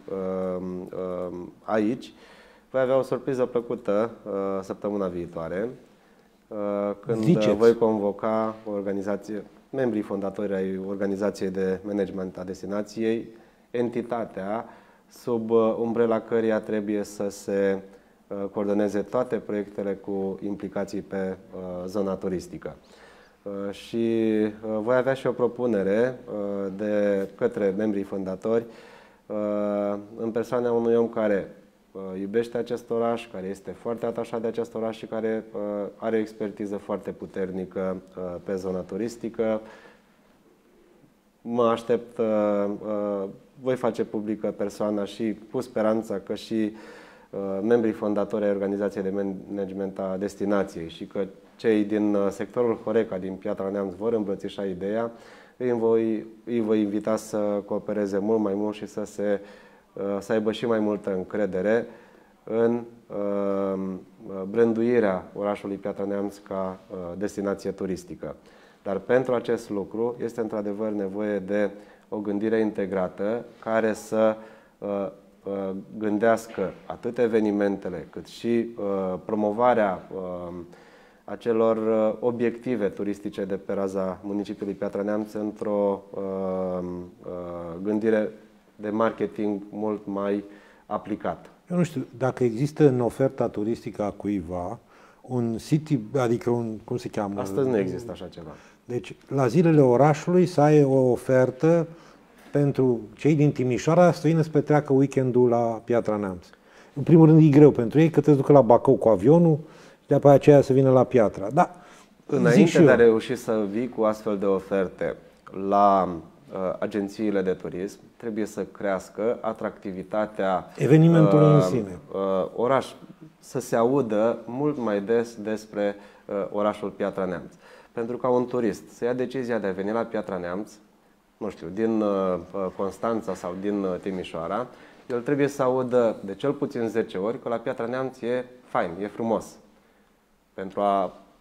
aici. Voi avea o surpriză plăcută săptămâna viitoare, când voi convoca membrii fondatori ai Organizației de Management a Destinației, entitatea sub umbrela căreia trebuie să se coordoneze toate proiectele cu implicații pe zona turistică. Și voi avea și o propunere de către membrii fondatori în persoana unui om care iubește acest oraș, care este foarte atașat de acest oraș și care are o expertiză foarte puternică pe zona turistică. Mă aștept, voi face publică persoana și cu speranța că și membrii fondatori ai Organizației de Management a Destinației și că cei din sectorul Horeca din Piatra Neamț vor îmbrățișa ideea, îi voi invita să coopereze mult mai mult și să aibă și mai multă încredere în branduirea orașului Piatra Neamț ca destinație turistică. Dar pentru acest lucru este într-adevăr nevoie de o gândire integrată care să gândească atât evenimentele cât și promovarea acelor obiective turistice de pe raza municipiului Piatra Neamț într-o gândire de marketing mult mai aplicat. Eu nu știu, dacă există în oferta turistică a cuiva un city, adică un, cum se cheamă? Astăzi nu există așa ceva. Deci, la zilele orașului să ai o ofertă pentru cei din Timișoara să vină să petreacă weekendul la Piatra Neamț. În primul rând e greu pentru ei că te ducă la Bacău cu avionul și de-apoi aceea să vină la Piatra. Da, înainte de a reuși să vii cu astfel de oferte la agențiile de turism, trebuie să crească atractivitatea evenimentului în sine. Oraș, să se audă mult mai des despre orașul Piatra Neamț. Pentru ca un turist să ia decizia de a veni la Piatra Neamț, nu știu, din Constanța sau din Timișoara, el trebuie să audă de cel puțin 10 ori că la Piatra Neamț e fain, e frumos. Pentru a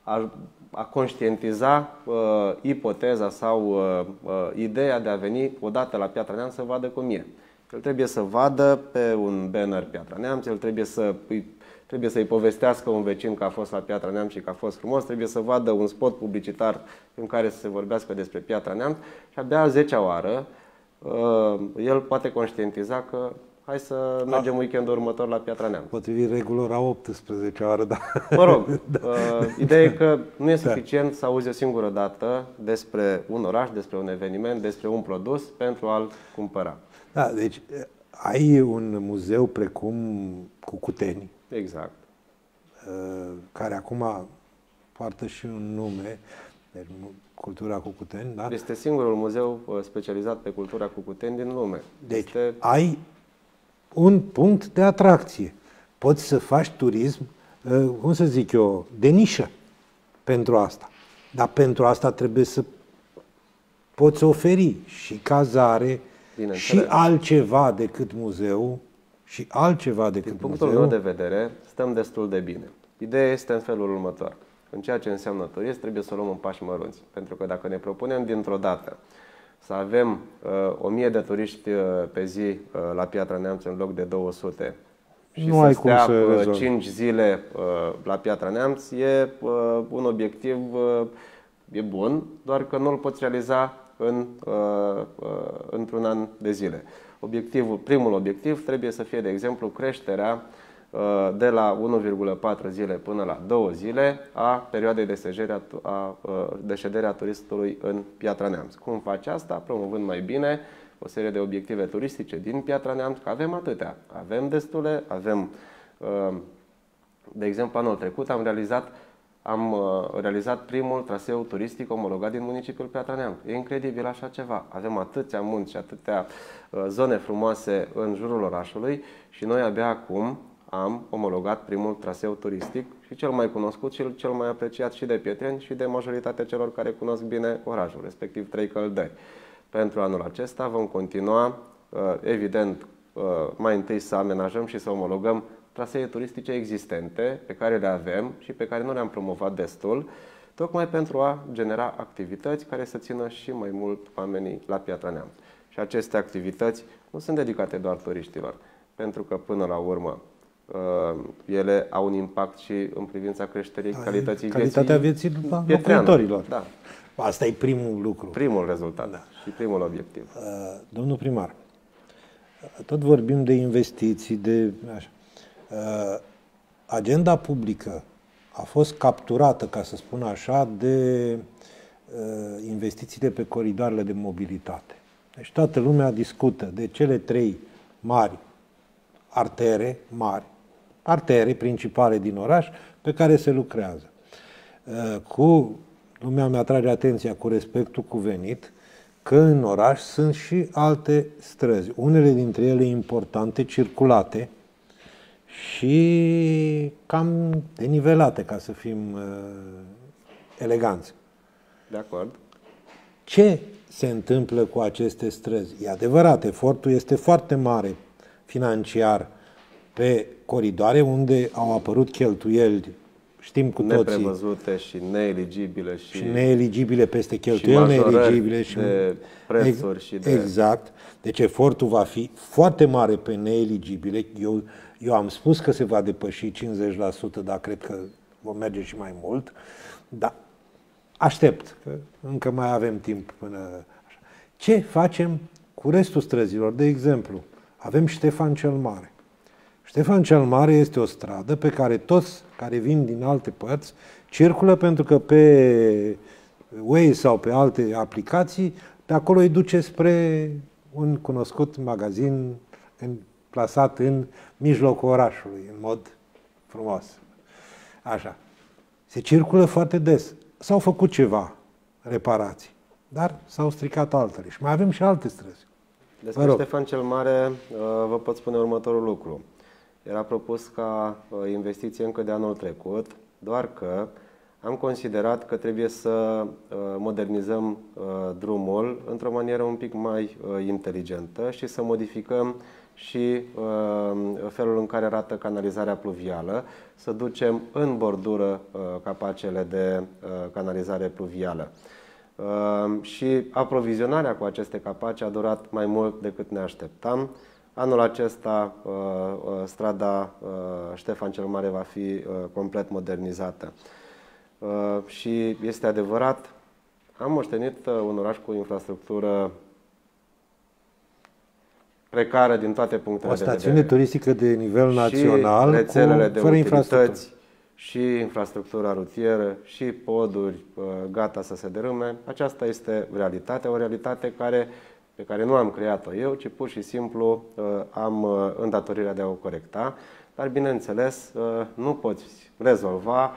a conștientiza ipoteza sau ideea de a veni odată la Piatra Neamț să vadă cum e. El trebuie să vadă pe un banner Piatra Neamț, el trebuie să-i povestească un vecin că a fost la Piatra Neamț și că a fost frumos, trebuie să vadă un spot publicitar în care să se vorbească despre Piatra Neamț și abia a 10-a oară el poate conștientiza că hai să mergem weekendul următor la Piatra Neamț. Potrivit regulilor a 18 oară, da. Mă rog, ideea e că nu e suficient să auzi o singură dată despre un oraș, despre un eveniment, despre un produs pentru a-l cumpăra. Da, deci ai un muzeu precum Cucuteni. Exact. Care acum poartă și un nume, deci Cultura Cucuteni, da? Este singurul muzeu specializat pe cultura Cucuteni din lume. Deci ai un punct de atracție. Poți să faci turism, cum să zic eu, de nișă pentru asta. Dar pentru asta trebuie să poți oferi și cazare, și altceva decât muzeu, și altceva decât muzeu. Din punctul meu de vedere, stăm destul de bine. Ideea este în felul următor. În ceea ce înseamnă turism, trebuie să o luăm în pași mărunți. Pentru că dacă ne propunem dintr-o dată să avem 1000 de turiști pe zi la Piatra Neamț în loc de 200 și nu să stea 5 zile la Piatra Neamț, e un obiectiv e bun, doar că nu îl poți realiza într-un an de zile. Primul obiectiv trebuie să fie, de exemplu, creșterea de la 1,4 zile până la 2 zile a perioadei de ședere a turistului în Piatra Neamț. Cum faci asta? Promovând mai bine o serie de obiective turistice din Piatra Neamț, că avem atâtea. Avem destule, de exemplu, anul trecut am realizat primul traseu turistic omologat din municipiul Piatra Neamț. E incredibil așa ceva. Avem atâția munți și atâtea zone frumoase în jurul orașului și noi abia acum am omologat primul traseu turistic și cel mai cunoscut și cel mai apreciat și de pieteni și de majoritatea celor care cunosc bine orașul, respectiv Trei Căldări. Pentru anul acesta vom continua, evident, mai întâi să amenajăm și să omologăm trasee turistice existente pe care le avem și pe care nu le-am promovat destul, tocmai pentru a genera activități care să țină și mai mult oamenii la Piatra Neamț. Și aceste activități nu sunt dedicate doar turiștilor, pentru că până la urmă ele au un impact și în privința creșterii calitatea vieții locuitorilor. Da. Asta e primul lucru. Primul rezultat, da. Și primul obiectiv. Domnul primar, tot vorbim de investiții, agenda publică a fost capturată, ca să spun așa, de investițiile pe coridoarele de mobilitate. Deci toată lumea discută de cele 3 mari artere principale din oraș pe care se lucrează. Lumea mi-atrage atenția cu respectul cuvenit că în oraș sunt și alte străzi, unele dintre ele importante, circulate și cam denivelate, ca să fim eleganți. De acord. Ce se întâmplă cu aceste străzi? E adevărat, efortul este foarte mare financiar pe coridoare, unde au apărut cheltuieli, știm cu toții, neprevăzute și neeligibile și neeligibile peste cheltuieli, neeligibile și de prețuri și de... Exact. Deci efortul va fi foarte mare pe neeligibile. Eu am spus că se va depăși 50%, dar cred că vom merge și mai mult. Dar aștept, că încă mai avem timp până așa. Ce facem cu restul străzilor? De exemplu, avem Ștefan cel Mare. Ștefan cel Mare este o stradă pe care toți care vin din alte părți circulă, pentru că pe Waze sau pe alte aplicații, de acolo îi duce spre un cunoscut magazin plasat în mijlocul orașului, în mod frumos. Așa. Se circulă foarte des. S-au făcut ceva reparații, dar s-au stricat altele. Și mai avem și alte străzi. Despre Ștefan cel Mare vă pot spune următorul lucru. Era propus ca investiție încă de anul trecut, doar că am considerat că trebuie să modernizăm drumul într-o manieră un pic mai inteligentă și să modificăm și felul în care arată canalizarea pluvială, să ducem în bordură capacele de canalizare pluvială. Și aprovizionarea cu aceste capace a durat mai mult decât ne așteptam. Anul acesta strada Ștefan cel Mare va fi complet modernizată. Și este adevărat, am moștenit un oraș cu infrastructură precară din toate punctele de vedere. O stațiune turistică de nivel național, și rețelele de fără infrastructură. Și infrastructura rutieră, și poduri gata să se dărâme. Aceasta este realitatea, o realitate pe care nu am creat-o eu, ci pur și simplu am îndatorirea de a o corecta. Dar, bineînțeles, nu poți rezolva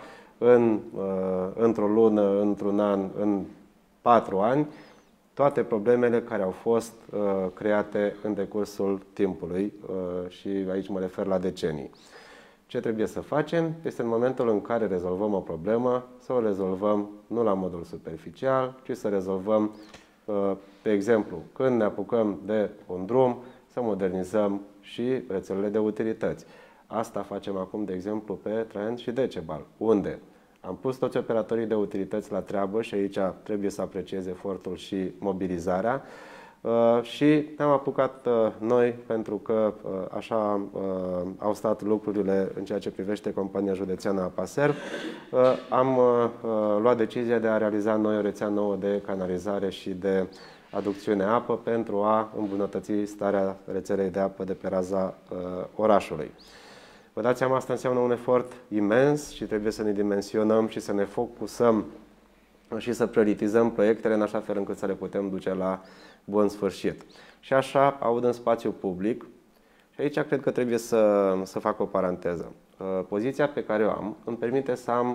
într-o lună, într-un an, în 4 ani, toate problemele care au fost create în decursul timpului și aici mă refer la decenii. Ce trebuie să facem este în momentul în care rezolvăm o problemă, să o rezolvăm nu la modul superficial, ci să rezolvăm, de exemplu, când ne apucăm de un drum, să modernizăm și rețelele de utilități. Asta facem acum, de exemplu, pe Traian și Decebal, unde am pus toți operatorii de utilități la treabă și aici trebuie să apreciez efortul și mobilizarea. Și ne-am apucat noi, pentru că așa au stat lucrurile în ceea ce privește Compania Județeană Apaserv, am luat decizia de a realiza noi o rețea nouă de canalizare și de aducțiune apă pentru a îmbunătăți starea rețelei de apă de pe raza orașului. Vă dați seama, asta înseamnă un efort imens și trebuie să ne dimensionăm și să ne focusăm și să prioritizăm proiectele în așa fel încât să le putem duce la bun sfârșit. Și așa aud în spațiu public, și aici cred că trebuie să fac o paranteză. Poziția pe care o am îmi permite să am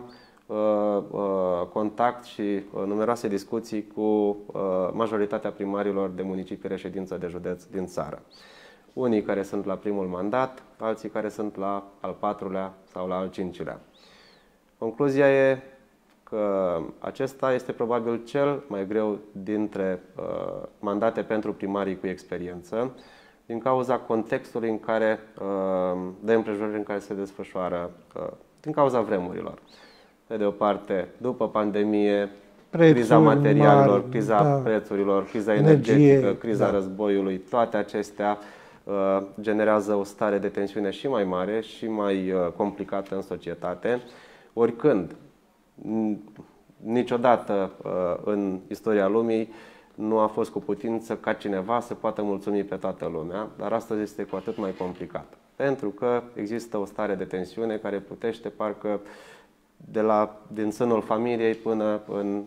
contact și numeroase discuții cu majoritatea primarilor de municipii reședință de județ din țară. Unii care sunt la primul mandat, alții care sunt la al 4-lea sau la al 5-lea. Concluzia e că acesta este probabil cel mai greu dintre mandate pentru primarii cu experiență, din cauza contextului în care, de împrejurări în care se desfășoară, din cauza vremurilor. Pe de o parte, după pandemie, criza materialelor, criza prețurilor, criza energetică, criza războiului, toate acestea generează o stare de tensiune și mai mare și mai complicată în societate. Oricând, niciodată în istoria lumii nu a fost cu putință ca cineva să poată mulțumi pe toată lumea, dar astăzi este cu atât mai complicat. Pentru că există o stare de tensiune care plutește parcă din sânul familiei până în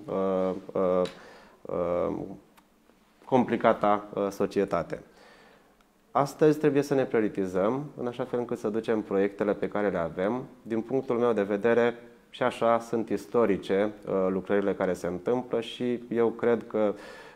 complicata societate. Astăzi trebuie să ne prioritizăm în așa fel încât să ducem proiectele pe care le avem. Din punctul meu de vedere, și așa sunt istorice lucrările care se întâmplă și eu cred că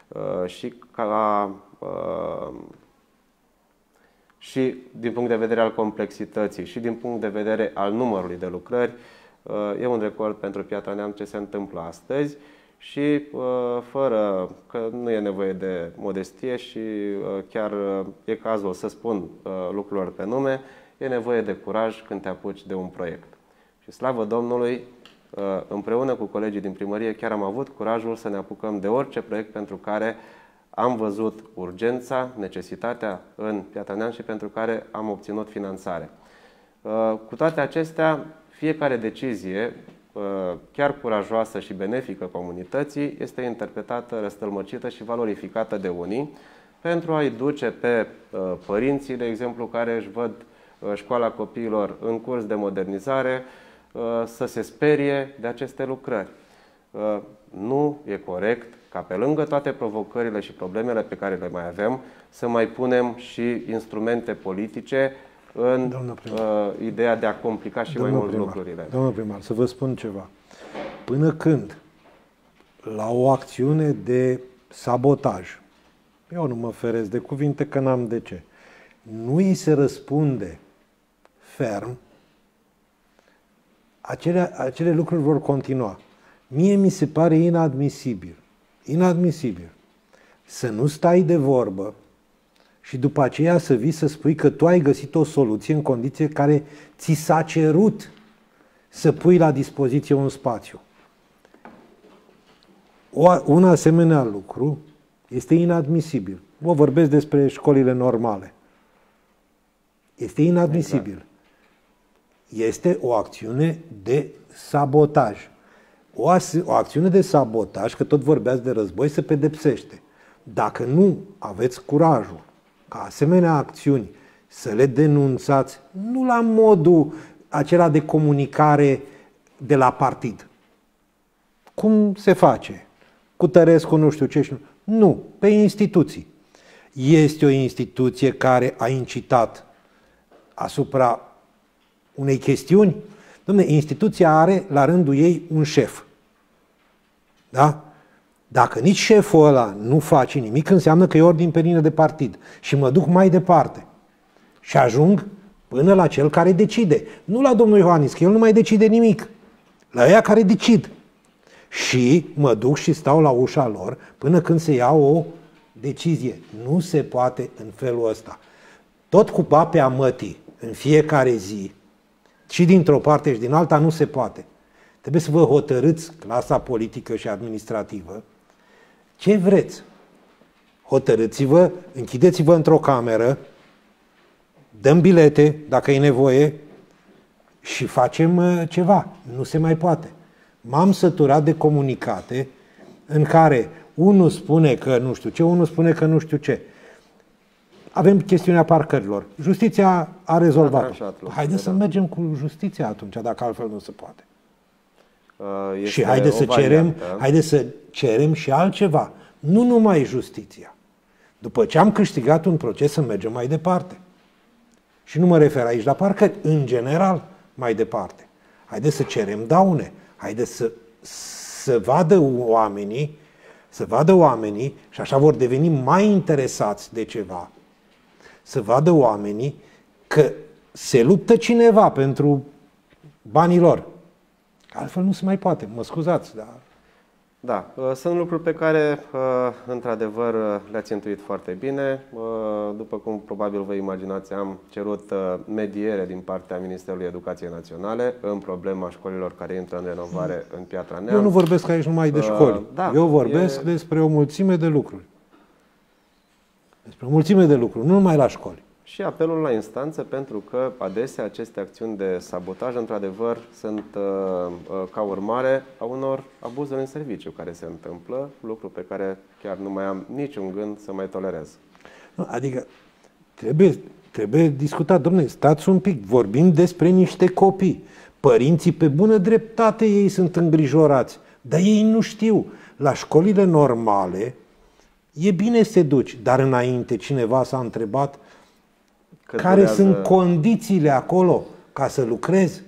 și din punct de vedere al complexității și din punct de vedere al numărului de lucrări, e un record pentru Piatra Neamț ce se întâmplă astăzi și fără că nu e nevoie de modestie și chiar e cazul să spun lucrurilor pe nume, e nevoie de curaj când te apuci de un proiect. Și slavă Domnului, împreună cu colegii din primărie chiar am avut curajul să ne apucăm de orice proiect pentru care am văzut urgența, necesitatea în Piatra Neamț și pentru care am obținut finanțare. Cu toate acestea, fiecare decizie, chiar curajoasă și benefică comunității, este interpretată, răstălmăcită și valorificată de unii pentru a-i duce pe părinții, de exemplu, care își văd școala copiilor în curs de modernizare, să se sperie de aceste lucrări. Nu e corect ca pe lângă toate provocările și problemele pe care le mai avem, să mai punem și instrumente politice în ideea de a complica și mai mult lucrurile. Domnul primar, să vă spun ceva. Până când la o acțiune de sabotaj, eu nu mă feresc de cuvinte că n-am de ce, nu îi se răspunde ferm, acele lucruri vor continua. Mie mi se pare inadmisibil să nu stai de vorbă și după aceea să vii să spui că tu ai găsit o soluție în condiții care ți s-a cerut să pui la dispoziție un spațiu. Un asemenea lucru este inadmisibil. Vă vorbesc despre școlile normale. Este inadmisibil. Exact. Este o acțiune de sabotaj. O acțiune de sabotaj, că tot vorbeați de război, se pedepsește. Dacă nu aveți curajul ca asemenea acțiuni să le denunțați, nu la modul acela de comunicare de la partid. Cum se face? Cu Tărescu, nu știu ce. Nu, pe instituții. Este o instituție care a incitat asupra unei chestiuni. Dom'le, instituția are la rândul ei un șef. Da? Dacă nici șeful ăla nu face nimic, înseamnă că e ordin pe linie de partid. Și mă duc mai departe. Și ajung până la cel care decide. Nu la domnul Iohannis, că el nu mai decide nimic. La ăia care decid. Și mă duc și stau la ușa lor până când se ia o decizie. Nu se poate în felul ăsta. Tot cu papea mătii în fiecare zi, și dintr-o parte și din alta, nu se poate. Trebuie să vă hotărâți, clasa politică și administrativă, ce vreți. Hotărâți-vă, închideți-vă într-o cameră, dăm bilete, dacă e nevoie, și facem ceva. Nu se mai poate. M-am săturat de comunicate în care unul spune că nu știu ce, unul spune că nu știu ce. Avem chestiunea parcărilor. Justiția a rezolvat-o. Haideți să mergem cu justiția atunci, dacă altfel nu se poate. Și haideți să cerem și altceva. Nu numai justiția. După ce am câștigat un proces, să mergem mai departe. Și nu mă refer aici la parcări, în general, mai departe. Haideți să cerem daune. Haideți să vadă oamenii, și așa vor deveni mai interesați de ceva, să vadă oamenii că se luptă cineva pentru banii lor. Altfel nu se mai poate, mă scuzați, dar... Da, sunt lucruri pe care, într-adevăr, le-ați intuit foarte bine. După cum probabil vă imaginați, am cerut mediere din partea Ministerului Educației Naționale în problema școlilor care intră în renovare în Piatra Neamț. Eu nu vorbesc aici numai de școli. Eu vorbesc despre o mulțime de lucruri. Despre o mulțime de lucruri, nu numai la școli. Și apelul la instanță, pentru că adesea aceste acțiuni de sabotaj, într-adevăr, sunt ca urmare a unor abuzuri în serviciu care se întâmplă, lucru pe care chiar nu mai am niciun gând să mai tolerez. Adică trebuie discutat, domnule, stați un pic, vorbim despre niște copii. Părinții, pe bună dreptate, ei sunt îngrijorați, dar ei nu știu. La școlile normale e bine să te duci, dar înainte cineva s-a întrebat care sunt condițiile acolo ca să lucrezi?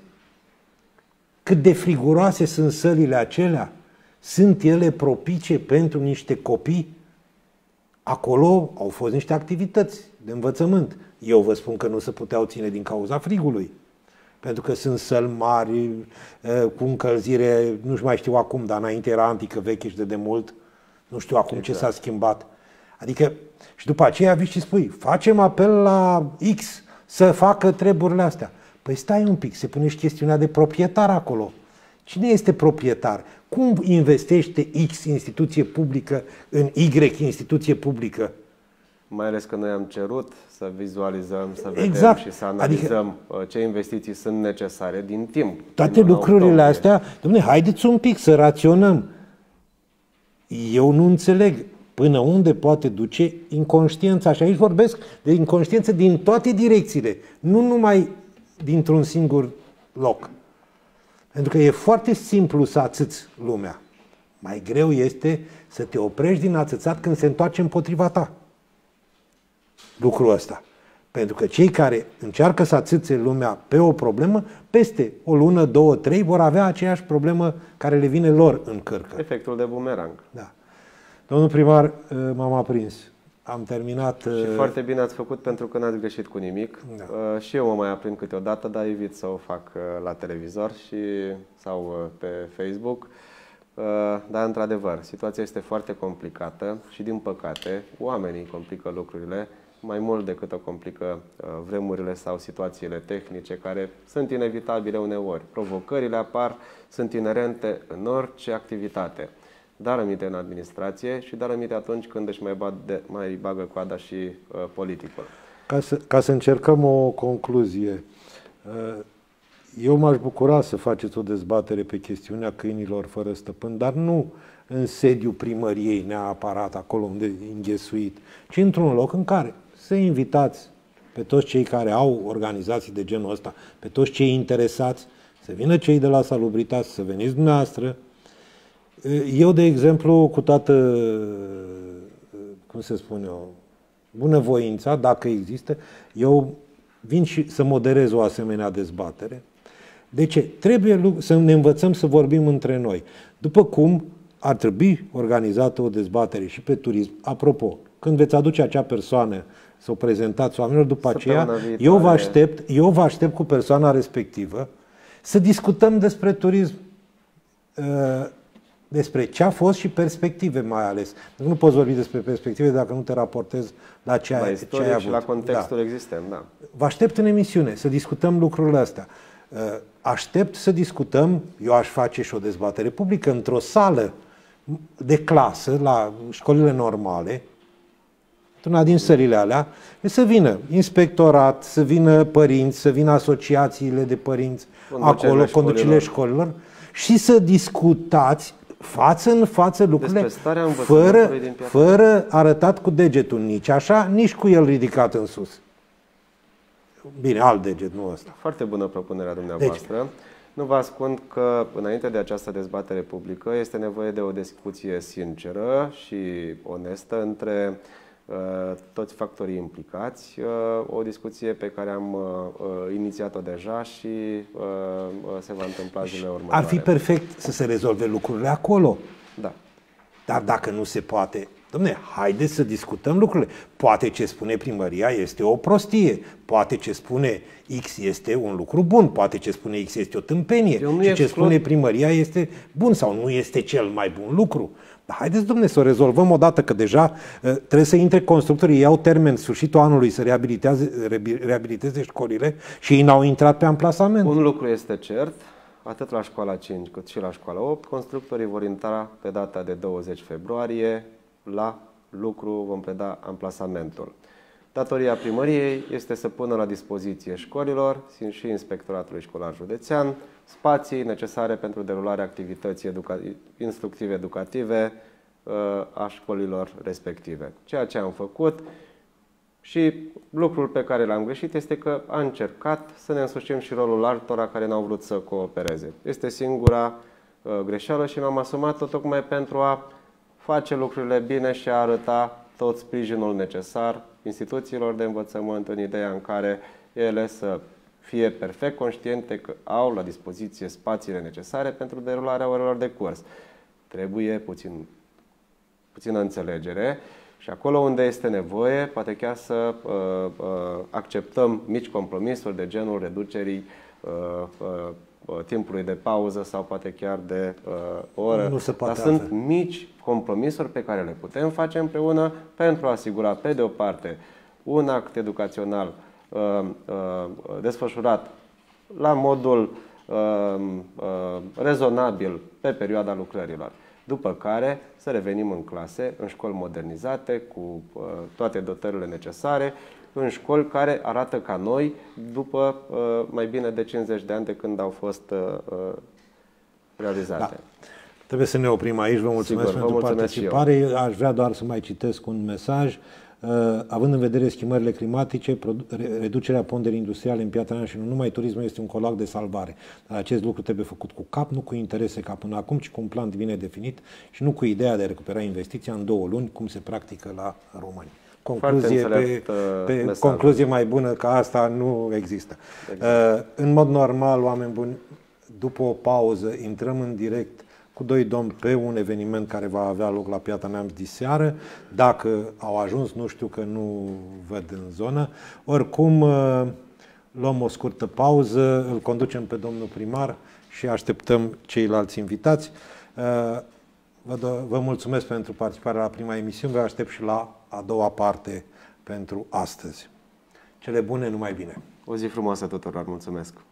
Cât de friguroase sunt sălile acelea? Sunt ele propice pentru niște copii? Acolo au fost niște activități de învățământ. Eu vă spun că nu se puteau ține din cauza frigului. Pentru că sunt săli mari, cu încălzire, nu mai știu acum, dar înainte era antică, veche și de demult. Nu știu acum ce s-a schimbat. Adică, și după aceea vii și spui, facem apel la X să facă treburile astea. Păi stai un pic, se pune și chestiunea de proprietar acolo. Cine este proprietar? Cum investește X instituție publică în Y instituție publică? Mai ales că noi am cerut să vizualizăm, să vedem și să analizăm ce investiții sunt necesare din timp. Toate lucrurile astea, dom'le, haideți un pic să raționăm. Eu nu înțeleg până unde poate duce inconștiența. Și aici vorbesc de inconștiență din toate direcțiile, nu numai dintr-un singur loc. Pentru că e foarte simplu să ațâți lumea. Mai greu este să te oprești din ațățat când se întoarce împotriva ta. Lucrul ăsta. Pentru că cei care încearcă să ațâțe lumea pe o problemă, peste o lună, 2, 3, vor avea aceeași problemă care le vine lor în cărcă. Efectul de bumerang. Da. Domnul primar, m-am aprins. Am terminat... Și foarte bine ați făcut, pentru că n-ați greșit cu nimic. Da. Și eu mă mai aprind câteodată, dar evit să o fac la televizor sau pe Facebook. Dar, într-adevăr, situația este foarte complicată și, din păcate, oamenii complică lucrurile mai mult decât o complică vremurile sau situațiile tehnice care sunt inevitabile uneori. Provocările apar, sunt inerente în orice activitate. Dar aminte în administrație și dar aminte atunci când își mai bagă coada și politicul. Ca să încercăm o concluzie, eu m-aș bucura să faceți o dezbatere pe chestiunea câinilor fără stăpân, dar nu în sediul primăriei neapărat, acolo unde e înghesuit, ci într-un loc în care să invitați pe toți cei care au organizații de genul ăsta, pe toți cei interesați, să vină cei de la Salubritate, să veniți dumneavoastră. Eu, de exemplu, cu toată, cum se spune eu, bunăvoința, dacă există, eu vin și să moderez o asemenea dezbatere. De ce? Trebuie să ne învățăm să vorbim între noi. După cum ar trebui organizată o dezbatere și pe turism. Apropo, când veți aduce acea persoană să o prezentați oamenilor, după aceea, eu vă aștept cu persoana respectivă să discutăm despre turism, despre ce a fost și perspective mai ales. Nu poți vorbi despre perspective dacă nu te raportezi la ce ai avut. Și la contextul existent, da. Vă aștept în emisiune să discutăm lucrurile astea. Aștept să discutăm, eu aș face și o dezbatere publică într-o sală de clasă la școlile normale, într-una din sările alea, să vină inspectorat, să vină părinți, să vină asociațiile de părinți acolo, conducerile școlilor și să discutați față în față lucrurile, fără arătat cu degetul, nici așa, nici cu el ridicat în sus. Bine, alt deget, nu ăsta. Foarte bună propunerea dumneavoastră. Deci, nu vă ascund că înainte de această dezbatere publică este nevoie de o discuție sinceră și onestă între toți factorii implicați, o discuție pe care am inițiat-o deja și se va întâmpla zilele următoare. Ar fi perfect să se rezolve lucrurile acolo. Da. Dar dacă nu se poate, dom'le, haideți să discutăm lucrurile. Poate ce spune primăria este o prostie, poate ce spune X este un lucru bun, poate ce spune X este o tâmpenie și ce spune primăria este bun sau nu este cel mai bun lucru. Dar haideți, dom'le, să o rezolvăm odată, că deja trebuie să intre constructorii, iau termen sfârșitul anului să reabiliteze școlile și ei n-au intrat pe amplasament. Un lucru este cert, atât la școala 5 cât și la școala 8, constructorii vor intra pe data de 20 februarie la lucru, vom preda amplasamentul. Datoria primăriei este să pună la dispoziție școlilor și Inspectoratului Școlar Județean spații necesare pentru derularea activității instructive educative a școlilor respective. Ceea ce am făcut și lucrul pe care l-am greșit este că a încercat să ne însușim și rolul altora care n-au vrut să coopereze. Este singura greșeală și mi-am asumat-o tocmai pentru a face lucrurile bine și a arăta tot sprijinul necesar instituțiilor de învățământ în ideea în care ele să fie perfect conștiente că au la dispoziție spațiile necesare pentru derularea orelor de curs. Trebuie puțină înțelegere și acolo unde este nevoie, poate chiar să acceptăm mici compromisuri de genul reducerii timpului de pauză sau poate chiar de oră. Nu se poate. Dar sunt mici compromisuri pe care le putem face împreună pentru a asigura, pe de o parte, un act educațional desfășurat la modul rezonabil pe perioada lucrărilor. După care să revenim în clase, în școli modernizate, cu toate dotările necesare, în școli care arată ca noi după mai bine de 50 de ani de când au fost realizate. Da. Trebuie să ne oprim aici. Vă mulțumesc pentru participare. Aș vrea doar să mai citesc un mesaj. Având în vedere schimbările climatice, reducerea ponderii industriale în Piatra Neamț și nu numai turismul este un colac de salvare. Dar acest lucru trebuie făcut cu cap, nu cu interese ca până acum, ci cu un plan bine definit și nu cu ideea de a recupera investiția în 2 luni, cum se practică la români. Concluzie mai bună ca asta nu există. Exact. În mod normal, oameni buni, după o pauză, intrăm în direct cu 2 domni pe un eveniment care va avea loc la Piatra Neamț diseară. Dacă au ajuns, nu știu, că nu văd în zonă. Oricum, luăm o scurtă pauză, îl conducem pe domnul primar și așteptăm ceilalți invitați. Vă mulțumesc pentru participarea la prima emisiune, vă aștept și la a doua parte pentru astăzi. Cele bune, numai bine! O zi frumoasă tuturor, mulțumesc!